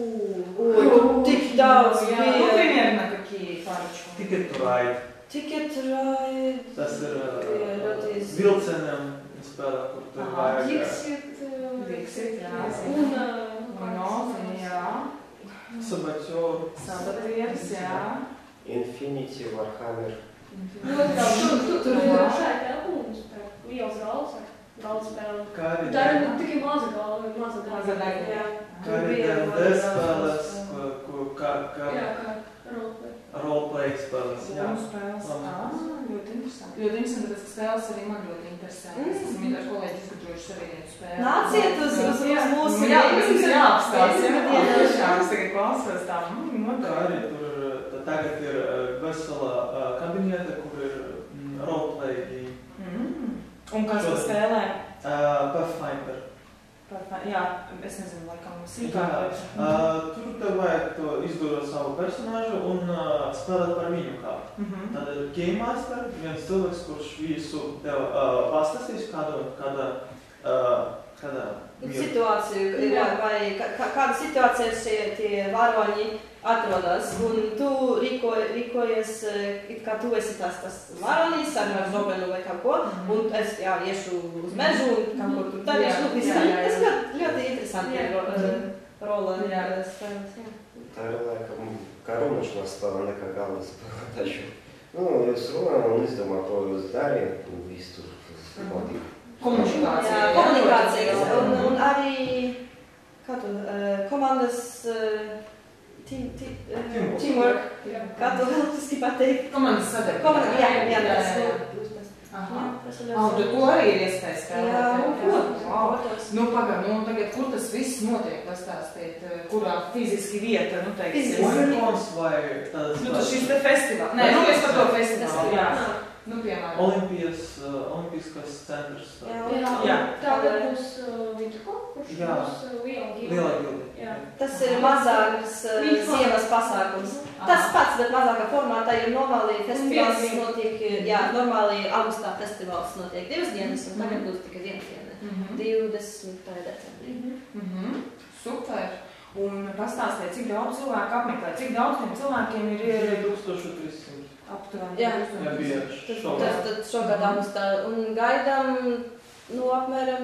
Ui, tik daudz jā, bija. Nu, примерно какие парочку? Ticket Ride. Ticket Ride. Tas ir uh, vilceniem spēlē, kur tur vajag. Dixit. Dixit, jā. Un, un, jā. Sabatjor. Sabatieris, jā. Infinity, Warhammer. Ļoti daudz. Tur ir šai telpu mums liels galvas ar galvas spēli. Kā arī Tā ir tikai maza galva, maza Maza daļa, jā. Kā arī D spēles, kā roleplay. Roleplay spēles, jā. spēles. Ah, ļoti interesanti. Ļoti interesanti, tāpēc, ka spēles arī man ļoti interesē. Es esmu ar kolēģi izgudrojuši arī vienu spēli. Nāciet uz, uz, uz mūsu jā, mums ir jāapstās, jā. Tiešām, es tagad klausos tā. Kā arī tur tagad ir vesela kabinete, kur ir roleplay. Un kas tu spēlē? Pathfinder. Jā, es nezinu, laikam sīkāk. Uh, tur tev vajag to izdodot savu personāžu un uh, spēlēt par viņu kā. Mm-hmm. Tad ir Game Master, viens cilvēks, kurš visu tev uh, pastāstīs, kādu, kāda, uh, kāda situāciju, vai, vai kā, kāda situācijas tie, tie varoņi atrodas, un tu rīko, rīkojies, it kā tu esi tas, tas varonis ar zobenu vai kaut ko, un es, jā, iešu uz mežu un kaut ko tur darīšu, nu, viss. Tas ļoti, ļoti interesanti ir rola spēles, jā. Tā ir laikam karūnašanā spēlē nekā galda spēlē, taču, nu, jūs runājam un izdomā, ko jūs dariet, un viss tur notika. Komunikācija. Jā, komunikācijas, un, un arī, kā tu, komandas, team, team, uh, teamwork, kā tu helpiski pateikt? Komandas sadarbība. Komandas, jā, jā, tas ir. Aha. Un tu to arī ir iespēja spēlēt? Jā, protams. Wow. Nu, pagad, nu, tagad, kur tas viss notiek, pastāstīt, kurā fiziski vieta, nu, teiksim? Olimpions vai tādas... Nu, tas šis te festivāls. Nē, nu, es par to festivālu, jā. Nu, piemēram. Olimpijas, uh, olimpiskas centrs. Jā, jā. jā. Tagad būs uh, Wintercon, kurš jā. būs uh, liela gilde. Liela gilde. Jā. Tas ir mazāks uh, ziemas pasākums. Aha. Tas pats, bet mazākā formātā, jo normāli festivāls notiek, jā, normāli augustā festivāls notiek divas dienas, un tagad būs tikai viena diena. Mm-hmm. divdesmitajā decembrī. Mm-hmm. Super! Un pastāstiet, cik daudz cilvēku apmeklē, cik daudz tiem cilvēkiem ir... ir tūkstoši trīssimti. Aptuveni. Jā, jā, bija šogad. Tad šogad augustā. Un gaidām, nu, apmēram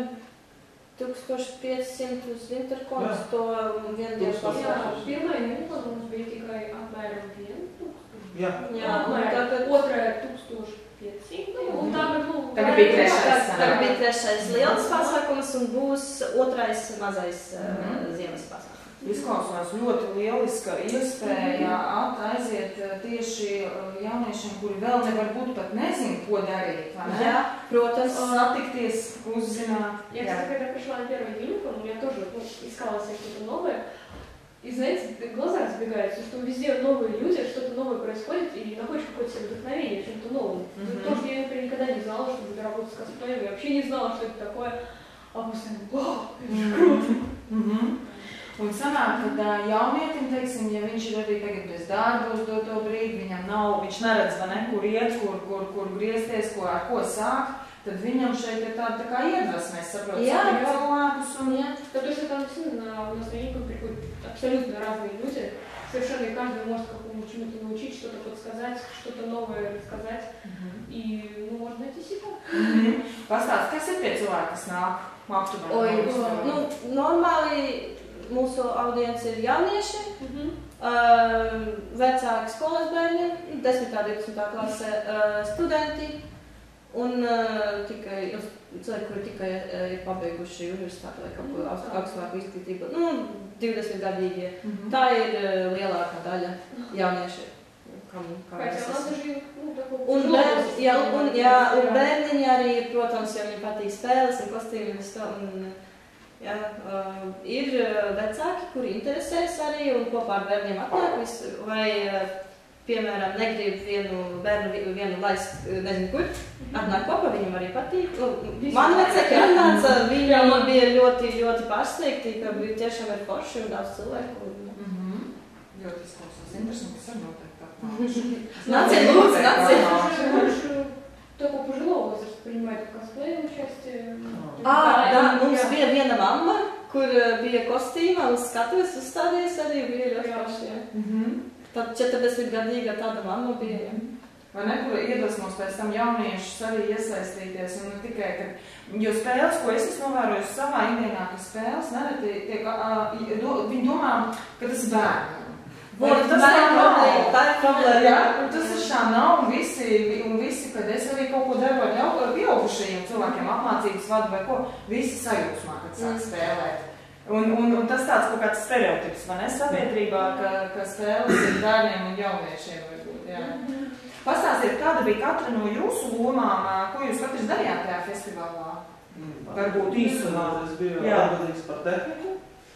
tūkstoš piecsimt uz Wintercons to vienu dienu pasākumu. Jā, pirmajā minūtē mums bija tikai apmēram vienu tūkstoši. Jā. Jā, un tagad... Otrajā tūkstoš piecsimt. Un tagad, nu... Tagad bija trešais. Tagad bija trešais liels pasākums un būs otrais mazais mm-hmm. ziemas pasākums. Izklausās ļoti lieliska iespēja aiziet tieši jauniešiem, kuri vēl nevar būt pat nezinu, ko darīt, vai ne? Jā, protams. Satikties, uzzināt. Я, кстати, когда пришла на первый Юникон, у меня тоже ну, искала себе что-то новое. И, знаете, глаза разбегаются, что везде новые люди, что-то новое происходит, и находишь какое-то себе вдохновение в чем-то новом. Mm-hmm. Потому что я, например, никогда не знала, что буду работать с косплеем, я вообще не знала, что это такое. А после, вау, это же круто! Mm-hmm. Un sanāk, kad jaunietim, teiksim, ja viņš ir arī tagad bez darba uz doto brīdi, viņam nav, viņš neredz, vai ne, kur iet, kur, kur, kur griezties, ko, ar ko sākt, tad viņam šeit ir tāda tā kā iedvesme, es saprotu, saprotu cilvēkus un... Jā, потому что там действительно у нас на Юникон приходят абсолютно разные люди, совершенно каждый может какому-нибудь чему-то научить, что-то подсказать, что-то новое рассказать, mm-hmm. и, ну, можно найти себя. Mm-hmm. Pastāst, kas ir tie cilvēki, kas nāk aptuveni? Oi, nu, normāli mūsu audience ir jaunieši, mm-hmm. uh, vecāki skolas bērni, desmitā, divdesmitā klasē uh, studenti un uh, tikai cilvēki, kuri tikai uh, ir pabeiguši universitāti vai kaut ko augstāku izglītību, nu, divdesmitgadīgie. Mm-hmm. Tā ir uh, lielākā daļa jaunieši. Kam, kā Хотя у нас даже, ну, такого un, bērni, jā, un, jā, un bērniņi arī, protams, jo viņiem patīk spēles un kostīmi un jā, uh, ir vecāki, kuri interesēs arī un kopā ar bērniem atnāk visu, vai uh, piemēram, negrib vienu bērnu vienu laist, nezinu kur, atnāk kopā, viņam arī patīk. Nu, man vecāki atnāca, viņi bija ļoti, ļoti pārsteigti, ka tiešām ir forši un daudz cilvēku. Mm-hmm. Ļoti izklausās. Interesanti, kas ir noteikti. Нация, лучше, нация. Больше такого пожилого возраста принимает в косплее участие. Ah, да, mums bija viena mamma, kur bija kostīma un skatuves uzstādies arī, bija ļoti forši. Tad četrdesmitgadīga tāda mamma bija. Vai ne, kur iedvesmos pēc tam jauniešus arī iesaistīties, un ne tikai, ka, jo spēles, ko es esmu novērojusi savā indienā, ka spēles nereti tiek, uh, do, viņi domā, ka tas ir bērni. Vai tas tā nav? Tā ir problēma. Jā, un tas ir šā nav, un visi, un visi, kad es arī kaut ko daru ar pieaugušajiem cilvēkiem, apmācības vadu vai ko, visi sajūsmā, kad sāk spēlēt. Un, un, un tas tāds kaut kāds stereotips, vai ne, sabiedrībā, ka, ka spēles ir bērniem un jauniešiem varbūt, jā. Pastāstiet, kāda bija katra no jūsu lomām, ko jūs katrs darījāt tajā festivālā? Mm, Varbūt īsumā. Es biju atbildīgs par tehniku,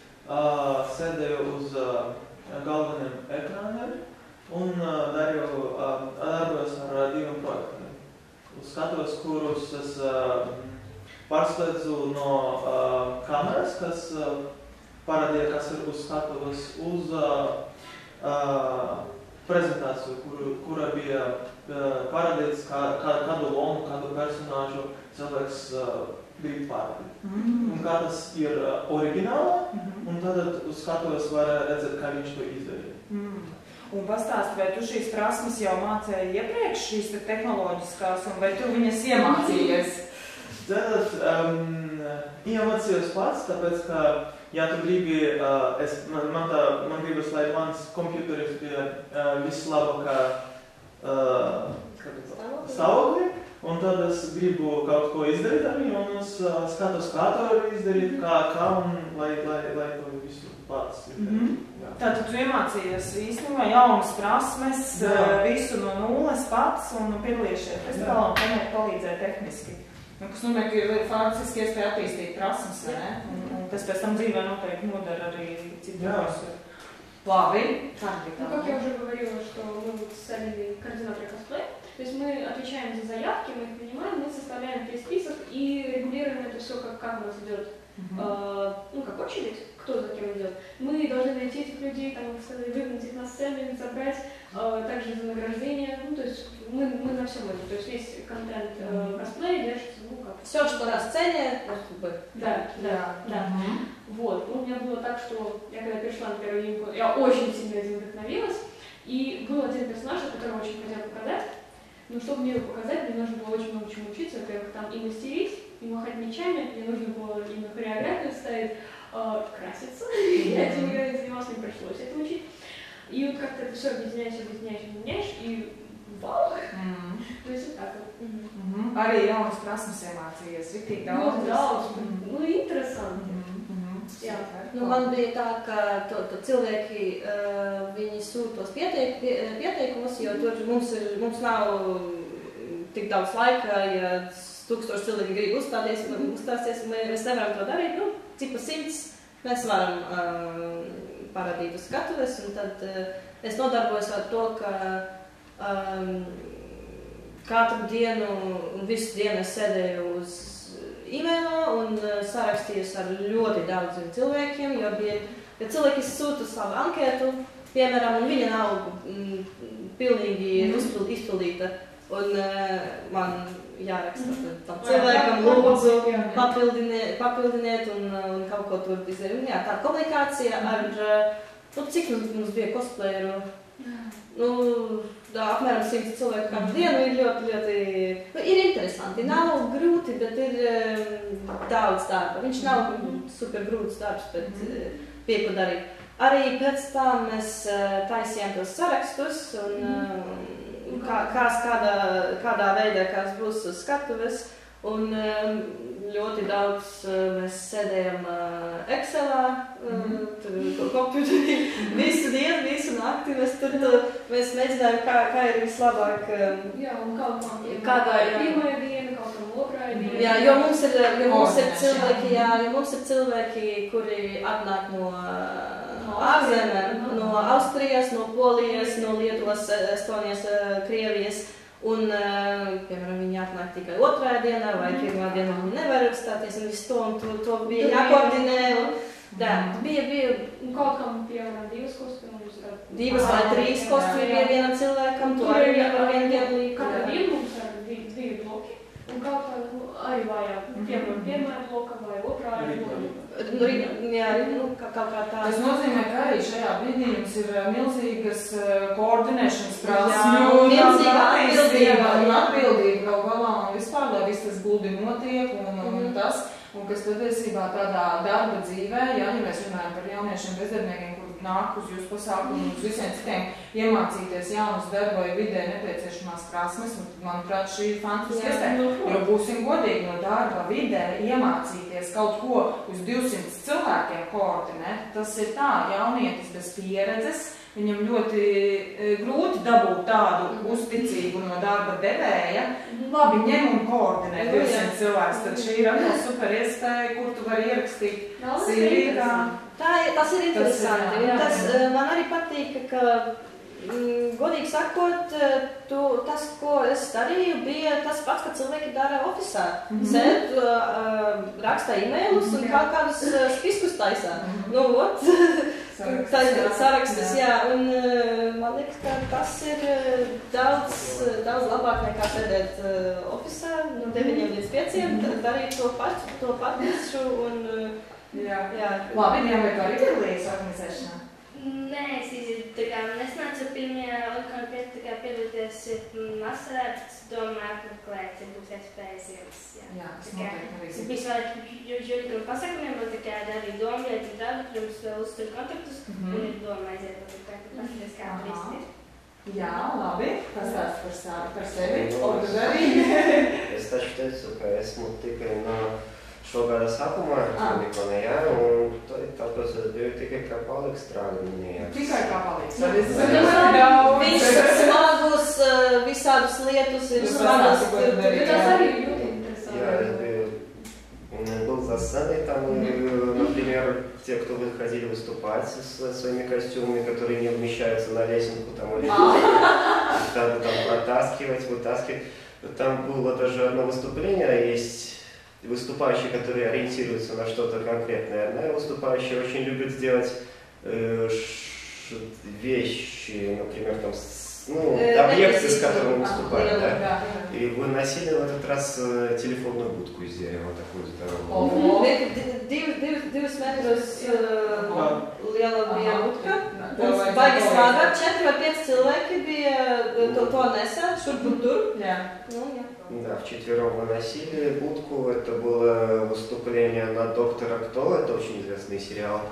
uh, sēdēju uz uh, galveniem ekrāniem un uh, darīju, uh, darbojos ar uh, diviem projektiem. Uz skatos, kurus es uh, pārslēdzu no uh, kameras, kas uh, parādīja, kas ir uz skatuves, uz uh, uh, prezentāciju, kur, kura bija uh, parādīts, kā, kā, kādu lomu, kādu personāžu cilvēks uh, grib parādīt. Mm-hmm. Un kā tas ir uh, oriģināli, mm-hmm. un tad uz skatuves var redzēt, kā viņš to izdarīja. Mm. Un pastāst, vai tu šīs prasmes jau mācēji iepriekš, šīs tehnoloģiskās, un vai tu viņas iemācījies? Tad um, iemācījos pats, tāpēc, ka, ja tu gribi, uh, es, man, man, tā, man gribas, lai mans kompjuteris bija uh, vislabākā uh, stāvoklī, un tad es gribu kaut ko izdarīt ar viņu, un es uh, skatos, kā to var izdarīt, kā, kā un lai, lai, lai to visu pats. Mm-hmm. Tātad tu iemācījies īstenībā jaunas prasmes, uh, visu no nulles pats un piedalījies šeit festivālā un tomēr palīdzēja tehniski. Nu, kas notiek, ir faktiski iespēja attīstīt prasmes, vai ne? Un, un tas pēc там dzīvē noteikti nodara arī citos. Labi. Ну, как я уже говорила, что мы вот сами координаторы косплея, то есть мы отвечаем за заявки, мы их принимаем, мы составляем список и регулируем это все, как, как у нас идет, uh-huh. э, ну, как очередь, кто за кем идет. Мы должны найти этих людей, там, сказать, выгнать их на сцену, их собрать, э, также за награждение, ну, то есть мы, мы на всем этом, то есть весь контент э, косплея держится, ну, как... Все, что на сцене, бы. Да, да, да. Mm-hmm. Вот, у меня было так, что я когда пришла на первую линейку, я очень сильно этим вдохновилась, и был один персонаж, который очень хотел показать, но чтобы мне его показать, мне нужно было очень много чему учиться, во-первых, там и мастерить, и махать мечами, мне нужно было именно хореографию ставить, э, краситься, я этим никогда не занималась, мне пришлось это учить, и вот как-то это все объединяешь, объединяешь, объединяешь, и вау! Mm. То есть вот так вот. Mm-hmm. Arī jaunas prasmes iemācījies, ritīgi daudz. Ļoti daudz. Nu, interesanti. Mm-hmm. Jā. Nu, man bija tā, ka to, to cilvēki, uh, viņi sūtos pieteik, pie, pieteikumus, jo tur mums, ir, mums nav tik daudz laika, ja tūkstoši cilvēki grib uzstāties, uzstāsties, mēs nevaram to darīt, nu, cik pa simts mēs varam uh, parādīt uz skatuves, un tad uh, es nodarbojos ar to, ka Um, katru dienu un visu dienu es sēdēju uz e-mailā un uh, sarakstījos ar ļoti daudziem cilvēkiem, jo bija, ja cilvēki sūta savu anketu, piemēram, un viņa nav mm, pilnīgi mm. izpildīta, un uh, man jāraksta mm. tam cilvēkam lūdzu papildiniet, papildiniet un, un kaut ko tur izdarīt. Jā, tā komunikācija ar, nu, cik mums bija cosplayeru? Nu, tā, apmēram simts cilvēku katru dienu ir ļoti, ļoti, nu, ir interesanti. Nav grūti, bet ir um, daudz darba. Viņš nav super grūts darbs, bet uh, pieku darīt. Arī pēc tam mēs uh, taisījām tos sarakstus un uh, kā, kās, kādā, kādā veidā kās būs uz skatuves. Un um, ļoti daudz uh, mēs sēdējam uh, Excelā, uh, kompjuterī, visu dienu, visu nakti. Mēs tur uh, mēs mēģinājām, kā, kā ir vislabāk. Um, jā, un kaut kādā ir pirmā diena, kaut kam otrā diena. Jā, jo mums ir, jo mums ir cilvēki, jā, jo mums ir cilvēki, kuri atnāk no, ārzemēm, no Austrijas, no Polijas, no Lietuvas, Estonijas, Krievijas. Un, piemēram, viņi atnāk tikai otrajā dienā vai pirmā dienā viņi nevar uzstāties un visu to, un to, to bija jākoordinē. Un, tā, bija, bija. Un kaut kam, piemēram, divas kostīmas. Divas vai trīs kostīmi bija vienam cilvēkam, to arī var vien piedalīt. Katra diena mums ir divi, divi bloki. Un kaut kā nu, arī vajag, piemēram, pirmā bloka vai otrā bloka. Nu, jā, nu, kaut kā tā. Tas nozīmē, ka arī šajā brīdī jums ir milzīgas koordinēšanas prasmes, milzīga atbildība un atbildība kaut galā un vispār, lai viss tas gludi notiek un, un mm. tas, un kas patiesībā tādā darba dzīvē, ja, ja mēs runājam par jauniešiem bezdarbniekiem, kur nāk uz jūsu pasākumu, uz visiem citiem iemācīties jaunas darba vai vidē nepieciešamās prasmes, un, manuprāt, šī ir fantastiska iespēja, jo būsim godīgi no darba vidē iemācīties kaut ko uz divsimt cilvēkiem koordinēt, tas ir tā, jaunietis bez pieredzes, viņam ļoti e, grūti dabūt tādu mm-hmm. uzticību no darba devēja, labi ņem un koordinē divsimt cilvēkus, tad šī ir atkal super iespēja, kur tu vari ierakstīt sīvīgā. Tā ir, tas ir interesanti. Tas, jā, jā. Tas man arī patīk, ka, mm, godīgi sakot, tu, tas, ko es darīju, bija tas pats, ka cilvēki dara ofisā. Mm-hmm. Sēd, uh, raksta e-mailus un kā kādus uh, spiskus taisā. Mm-hmm. Nu, ot, Sarakstus, sarakstus, jā. jā, un uh, man liekas, ka tas ir uh, daudz, daudz labāk nekā sēdēt uh, ofisā no deviņiem līdz pieciem, tad darīt to pašu, to pašu un uh, Jā. Jā. Labi, jā, vai tu arī piedalījies organizēšanā? Nē, es īsti tā kā nesnācu pirmajā laikā piedalīties vasarā, bet es domāju, apmeklēt, ja būs iespējas jums. Jā, jā tas noteikti arī ir. Visu laiku jūtiem pasākumiem, bet tā kā arī domājot, ir darbi, pirms vēl uztur kontaktus, mm-hmm. un ir doma aiziet, un tā kā pasties, kā tur ir. Jā, labi. Pastāst par savu, par sevi. Un tu arī? Es taču teicu, ka esmu tikai no šogada sākumā, Nikonē, jā, un tāpēc es biju tikai kā palīgs strādājumā. Tikai kā palīgs. Viņš smagus visādus lietus ir smagus. Tas arī ļoti interesanti. Я был засадой там, например, те, кто выходили выступать со своими костюмами, которые не вмещаются на лесенку, там, или надо там протаскивать, вытаскивать. Там было даже одно выступление, есть выступающие, которые ориентируются на что-то конкретное. Одна выступающая очень любит сделать э, ш, вещи, например, там, с, ну, объекты, с которыми выступает, да? И выносили в этот раз э, телефонную будку из дерева, такую здоровую. Divus metrus liela bija budka. Mums baigi smagāk, četri vai pieci cilvēki bija to, to nesa, šurp un tur. Ну, jā. Да, вчетвером выносили будку. Это было выступление на «Доктора Кто», это очень известный сериал.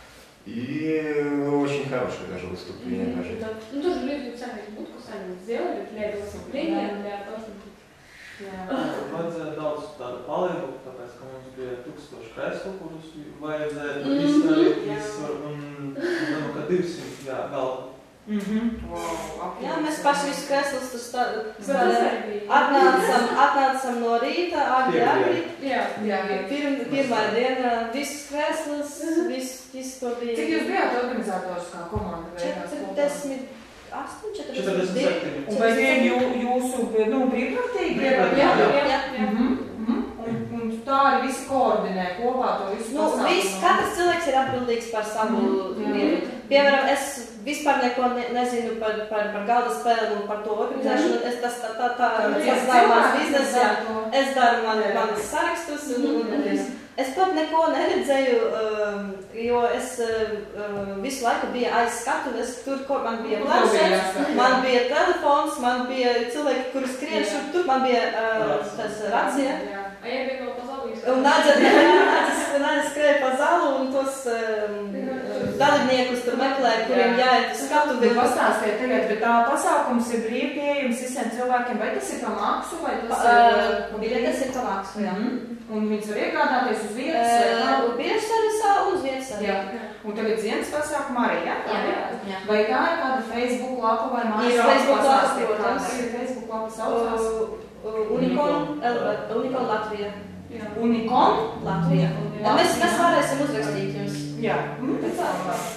И очень хорошее даже выступление. Mm-hmm. даже. Да. Ну, тоже люди сами будку сами сделали для этого выступления, yeah. для того, чтобы... Vajadzēja daudz tādu palīgu, tāpēc, ka mums bija tūkstoši kreslu, kurus vajadzēja mm-hmm. izdarīt visur, un, un ka divsimt, jā, galva. Mm-hmm. Wow, jā, mēs paši visu kreslus tur stādījām. Atnācam, atnācam no rīta, agri, agri. Jā, jā. Pirm, pirmā diena, visus kreslus, visu, visu to bija. Cik jūs bijāt organizators kā komanda? četrdesmit astoņi, četrdesmit septiņi. Un vai tie jū, jūsu, nu, brīvprātīgi? Jā, jā, jā. jā. Mm-hmm. Mm-hmm. Un, un tā arī visi koordinē kopā to visu nu, pasākumu? Viss, katrs cilvēks ir atbildīgs par savu mm-hmm. lietu. Piemēram, es vispār neko ne, nezinu par, par, par galda spēli un par to organizēšanu. Es tas tā, tā, tā, tas nav mans biznes, jā. Es daru man, manas sarakstus un, un, un visu. Es pat neko neredzēju, um, jo es uh, visu laiku biju aiz skatuves, tur, kur man bija planšets, man bija telefons, man bija cilvēki, kuri skrien šur, tur man bija uh, tas racija. A ja biju pa zalu izskatu. Un Nādze skrēja pa zalu un tos um, dalībniekus tur meklēja, kuriem jāiet uz skatuvi. Pastāstiet tagad, bet tā pasākums ir brīvpieejams visiem cilvēkiem, vai tas ir pa maksu, vai tas pa, ir... Biļetes ir pa maksu, jā. Mm-hmm. Un viņas var iegādāties uz vietas? Uh, Biļetes servisā un uz vietas arī. Jā. Un tagad ziemas pasākuma arī, jā? Jā, jā, jā. Vai tā ir kāda Facebook lapa vai mājas? Ir Facebook lapa, protams. Ir Facebook lapa saucās? Uh, Unikon, Unikon Latvija. Jā. Unikon? Latvija. Mēs, mēs varēsim uzrakstīt jums. Jā. Mm, pēc tā.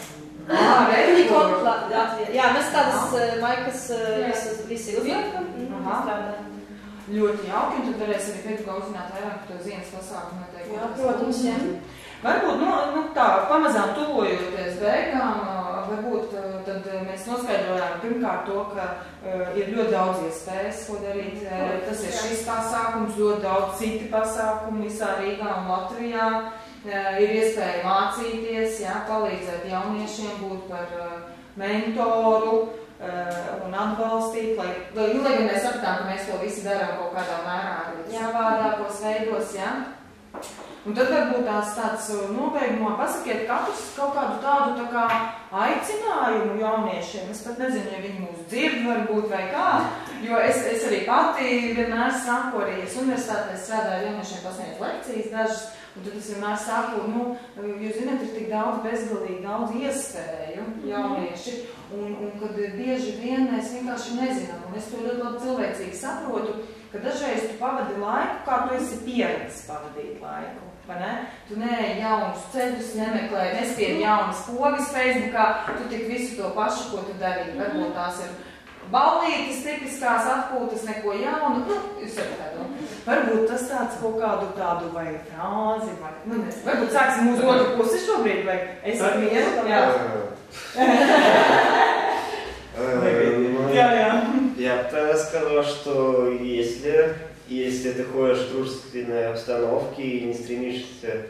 Jā, Unikon Latvijā. Jā, mēs tādas maikas visas visi uzliekam. Strādājam. Ļoti jauki, un tad varēs arī Peduga uzzināt vairāk par to ziemas pasākumu noteikti. Jā, protams, jā. Varbūt, nu, nu tā, pamazām tuvojoties beigām, varbūt tad mēs noskaidrojām pirmkārt to, ka uh, ir ļoti daudz iespējas, ko darīt. Tas ir šis pasākums, ļoti daudz citi pasākumi visā Rīgā un Latvijā. Ir iespēja mācīties, jā, palīdzēt jauniešiem, būt par mentoru un atbalstīt, lai, lai, lai gan mēs sapratām, ka mēs to visi darām kaut kādā mērā arī savādākos veidos, jā. Un tad varbūt tās tāds nobeigumā pasakiet katrs kaut kādu tādu tā kā aicinājumu jauniešiem. Es pat nezinu, ja viņi mūs dzird varbūt vai kā, jo es, es arī pati vienmēr saku, arī es universitātē strādāju jauniešiem pasniedz lekcijas dažas, un tad es vienmēr saku, nu, jūs zināt, ir tik daudz bezgalīgi, daudz iespēju jaunieši, un, un kad bieži vien mēs vienkārši nezinām, un es to ļoti labi cilvēcīgi saprotu, ka dažreiz tu pavadi laiku, kā tu esi pieredzis pavadīt laiku, vai ne? Tu neej jaunus ceļus, nemeklē, nespied jaunas pogas Facebookā, tu tik visu to pašu, ko tu darīji. Varbūt tās ir ballītes, tipiskās atpūtas, neko jaunu, nu, jūs saprotat, nu. Varbūt tas tāds kaut kādu tādu vai frāzi, vai, nu, nezinu, varbūt sāksim uz otru pusi šobrīd, vai es ar mieru? Jā. Я, я. Я бы сказал, что если, если ты ходишь в дружественной обстановке и не стремишься,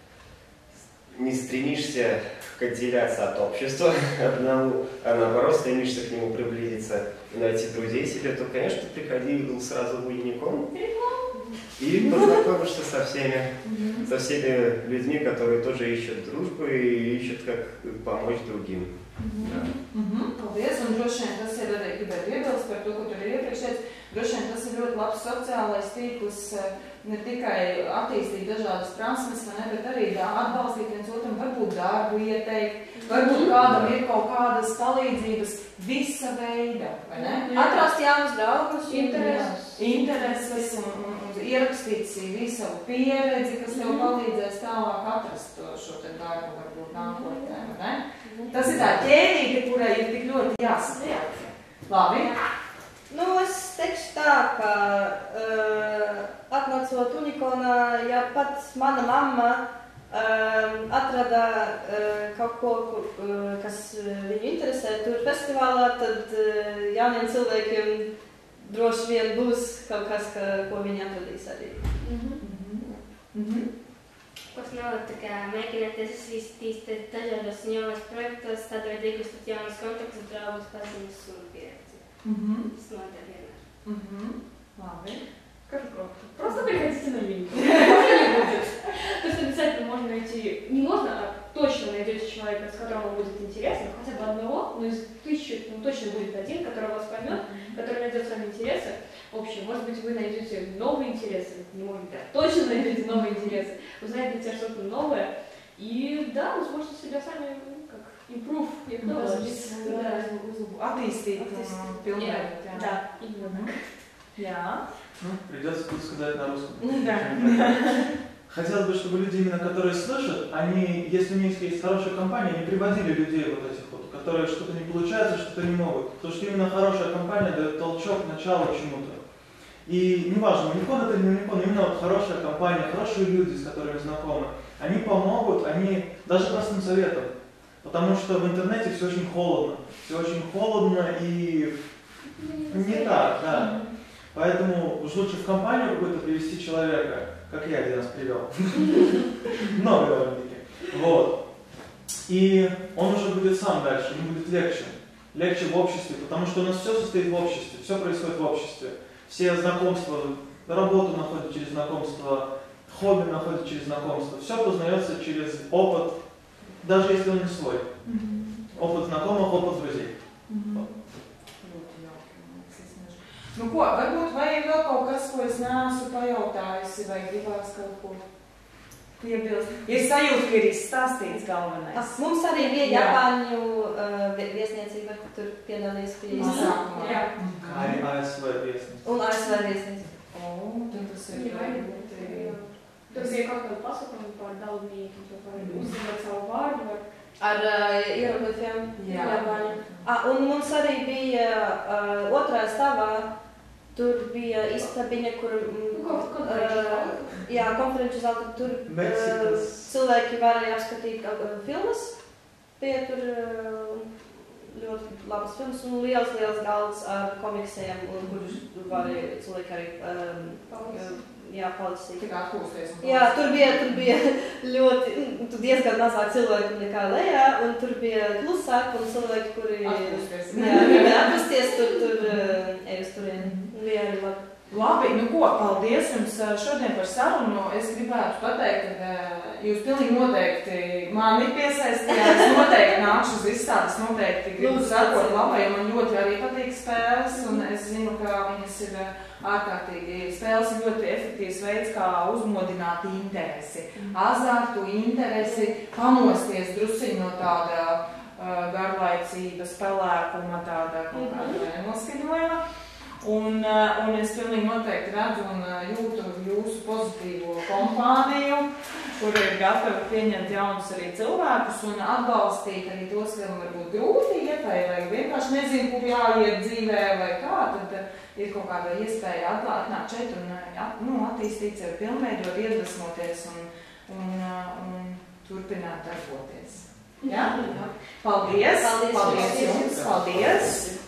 не стремишься отделяться от общества одному, а наоборот стремишься к нему приблизиться и найти друзей себе, то, конечно, приходи сразу в Уникон и познакомишься со всеми, со всеми людьми, которые тоже ищут дружбу и ищут, как помочь другим. Paldies, un droši vien tas ir arī, gribētu iebilst par to, ko tur ir iepriekš teicis, droši vien tas ir ļoti labs sociālais tīkls, ne tikai attīstīt dažādas prasmes, ne, bet arī atbalstīt viens otram, varbūt darbu ieteikt, varbūt kādam ir kaut kādas palīdzības visa veida, vai ne? Atrast jaunus draugus, intereses, intereses un, un, un ierakstīt CV savu pieredzi, kas tev palīdzēs tālāk atrast to, šo te darbu, varbūt nākotnē, vai ne? Tas ir tā ķēdīte, kurai ir tik ļoti jāsaprot. Labi? Nu, es teikšu tā, ka uh, atnācot Unikonā, ja pat mana mamma uh, atrada uh, kaut ko, kur, uh, kas viņu interesē tur festivālā, tad uh, jauniem cilvēkiem droši vien būs kaut kas, ka, ko viņi atradīs arī. Mm-hmm. Mm-hmm. Pasnāvot tā kā mēģināties iztīstīt dažādos jaunas projektos, tad var iegūstot jaunas kontaktus, draugus, paziņas un pieredzi. Mm-hmm. Tas noder vienmēr. Mm-hmm. Labi. Как просто? Просто приходите на линию. Можно не будет. То есть обязательно можно найти, не можно, а точно найдете человека, с которым вам будет интересно, хотя бы одного, но из тысячи, ну, точно будет один, который вас поймет, который найдет с вами интересы общие. Может быть, вы найдете новые интересы, не может быть, а точно найдете новые интересы, узнаете для себя что-то новое, и да, вы сможете себя сами как improve, attīstīt un pilnveidot. Да, именно так. Jā. Ну, придется тут сказать на русском. Да. Хотелось бы, чтобы люди, именно которые слышат, они, если у них есть хорошая компания, они приводили людей вот этих вот, которые что-то не получается, что-то не могут. Потому что именно хорошая компания дает толчок, начало чему-то. И неважно, Уникон это не Уникон, именно вот хорошая компания, хорошие люди, с которыми знакомы, они помогут, они даже простым советом. Потому что в интернете все очень холодно. Все очень холодно и не так, да. Поэтому уж лучше в компанию какую-то привести человека, как я один раз привел. Много довольно-таки. Вот. И он уже будет сам дальше, ему будет легче. Легче в обществе, потому что у нас все состоит в обществе, все происходит в обществе. Все знакомства, работу находят через знакомство, хобби находят через знакомство. Все познается через опыт, даже если он не свой. Опыт знакомых, опыт друзей. Nu ko, varbūt vai vēl kaut kas, ko es neesmu pajautājusi, vai gribās kaut ko piebilst? Ir sajūta, ka ir izstāstīts galvenais. Mums arī bija Japāņu uh, viesniecība, tur piedalījās pie izsākumā. Jā. Kā arī A S V viesniecība. Un A S V viesniecība. O, tad tas ir ļoti... Tas ir kaut kāda pasakojuma par dalībniekiem, par uzzināt savu vārdu, var Ar uh, ieroglifiem. Jā. Japāņu. Ah, un mums arī bija uh, otrā stāvā, tur bija istabiņa, kur... Mm, uh, jā, konferenču zāle, tur uh, cilvēki varēja apskatīt uh, filmas. Bija tur uh, ļoti labas filmas un liels, liels galds ar komiksiem, un kurš varēja cilvēki arī um, uh, jā, palicīt. Tik atpūsties. Jā, tur bija, tur bija ļoti, tur diezgan mazāk cilvēku nekā lejā, un tur bija klusāk, un cilvēki, kuri... Atpūsties. Jā, viņi atpūsties, tur, tur uh, ej uz turien. Jā, arī labi. Labi, nu ko, paldies jums šodien par sarunu. Es gribētu pateikt, ka jūs pilnīgi noteikti mani piesaistījāt. Es noteikti nākšu uz izstādes, noteikti gribu sakot labai, jo man ļoti arī patīk spēles, un es zinu, ka viņas ir ārkārtīgi spēles un ļoti efektīvs veids, kā uzmodināt interesi. Azartu, interesi, pamosties drusciņ no tāda uh, garlaicības, pelēkuma, tāda kaut kāda noskaņojuma. Un, un es pilnīgi noteikti redzu un jūtu jūsu pozitīvo kompāniju, kur ir gatavi pieņemt jaunus arī cilvēkus un atbalstīt arī tos, kam varbūt grūti iet, vai, vai vienkārši nezinu, kur jāiet dzīvē vai kā, tad ir kaut kāda iespēja atnākt šeit un nu, attīstīt sevi, pilnveidot, iedvesmoties un, un, un turpināt darboties. Ja? Paldies! Paldies, paldies jums! Paldies!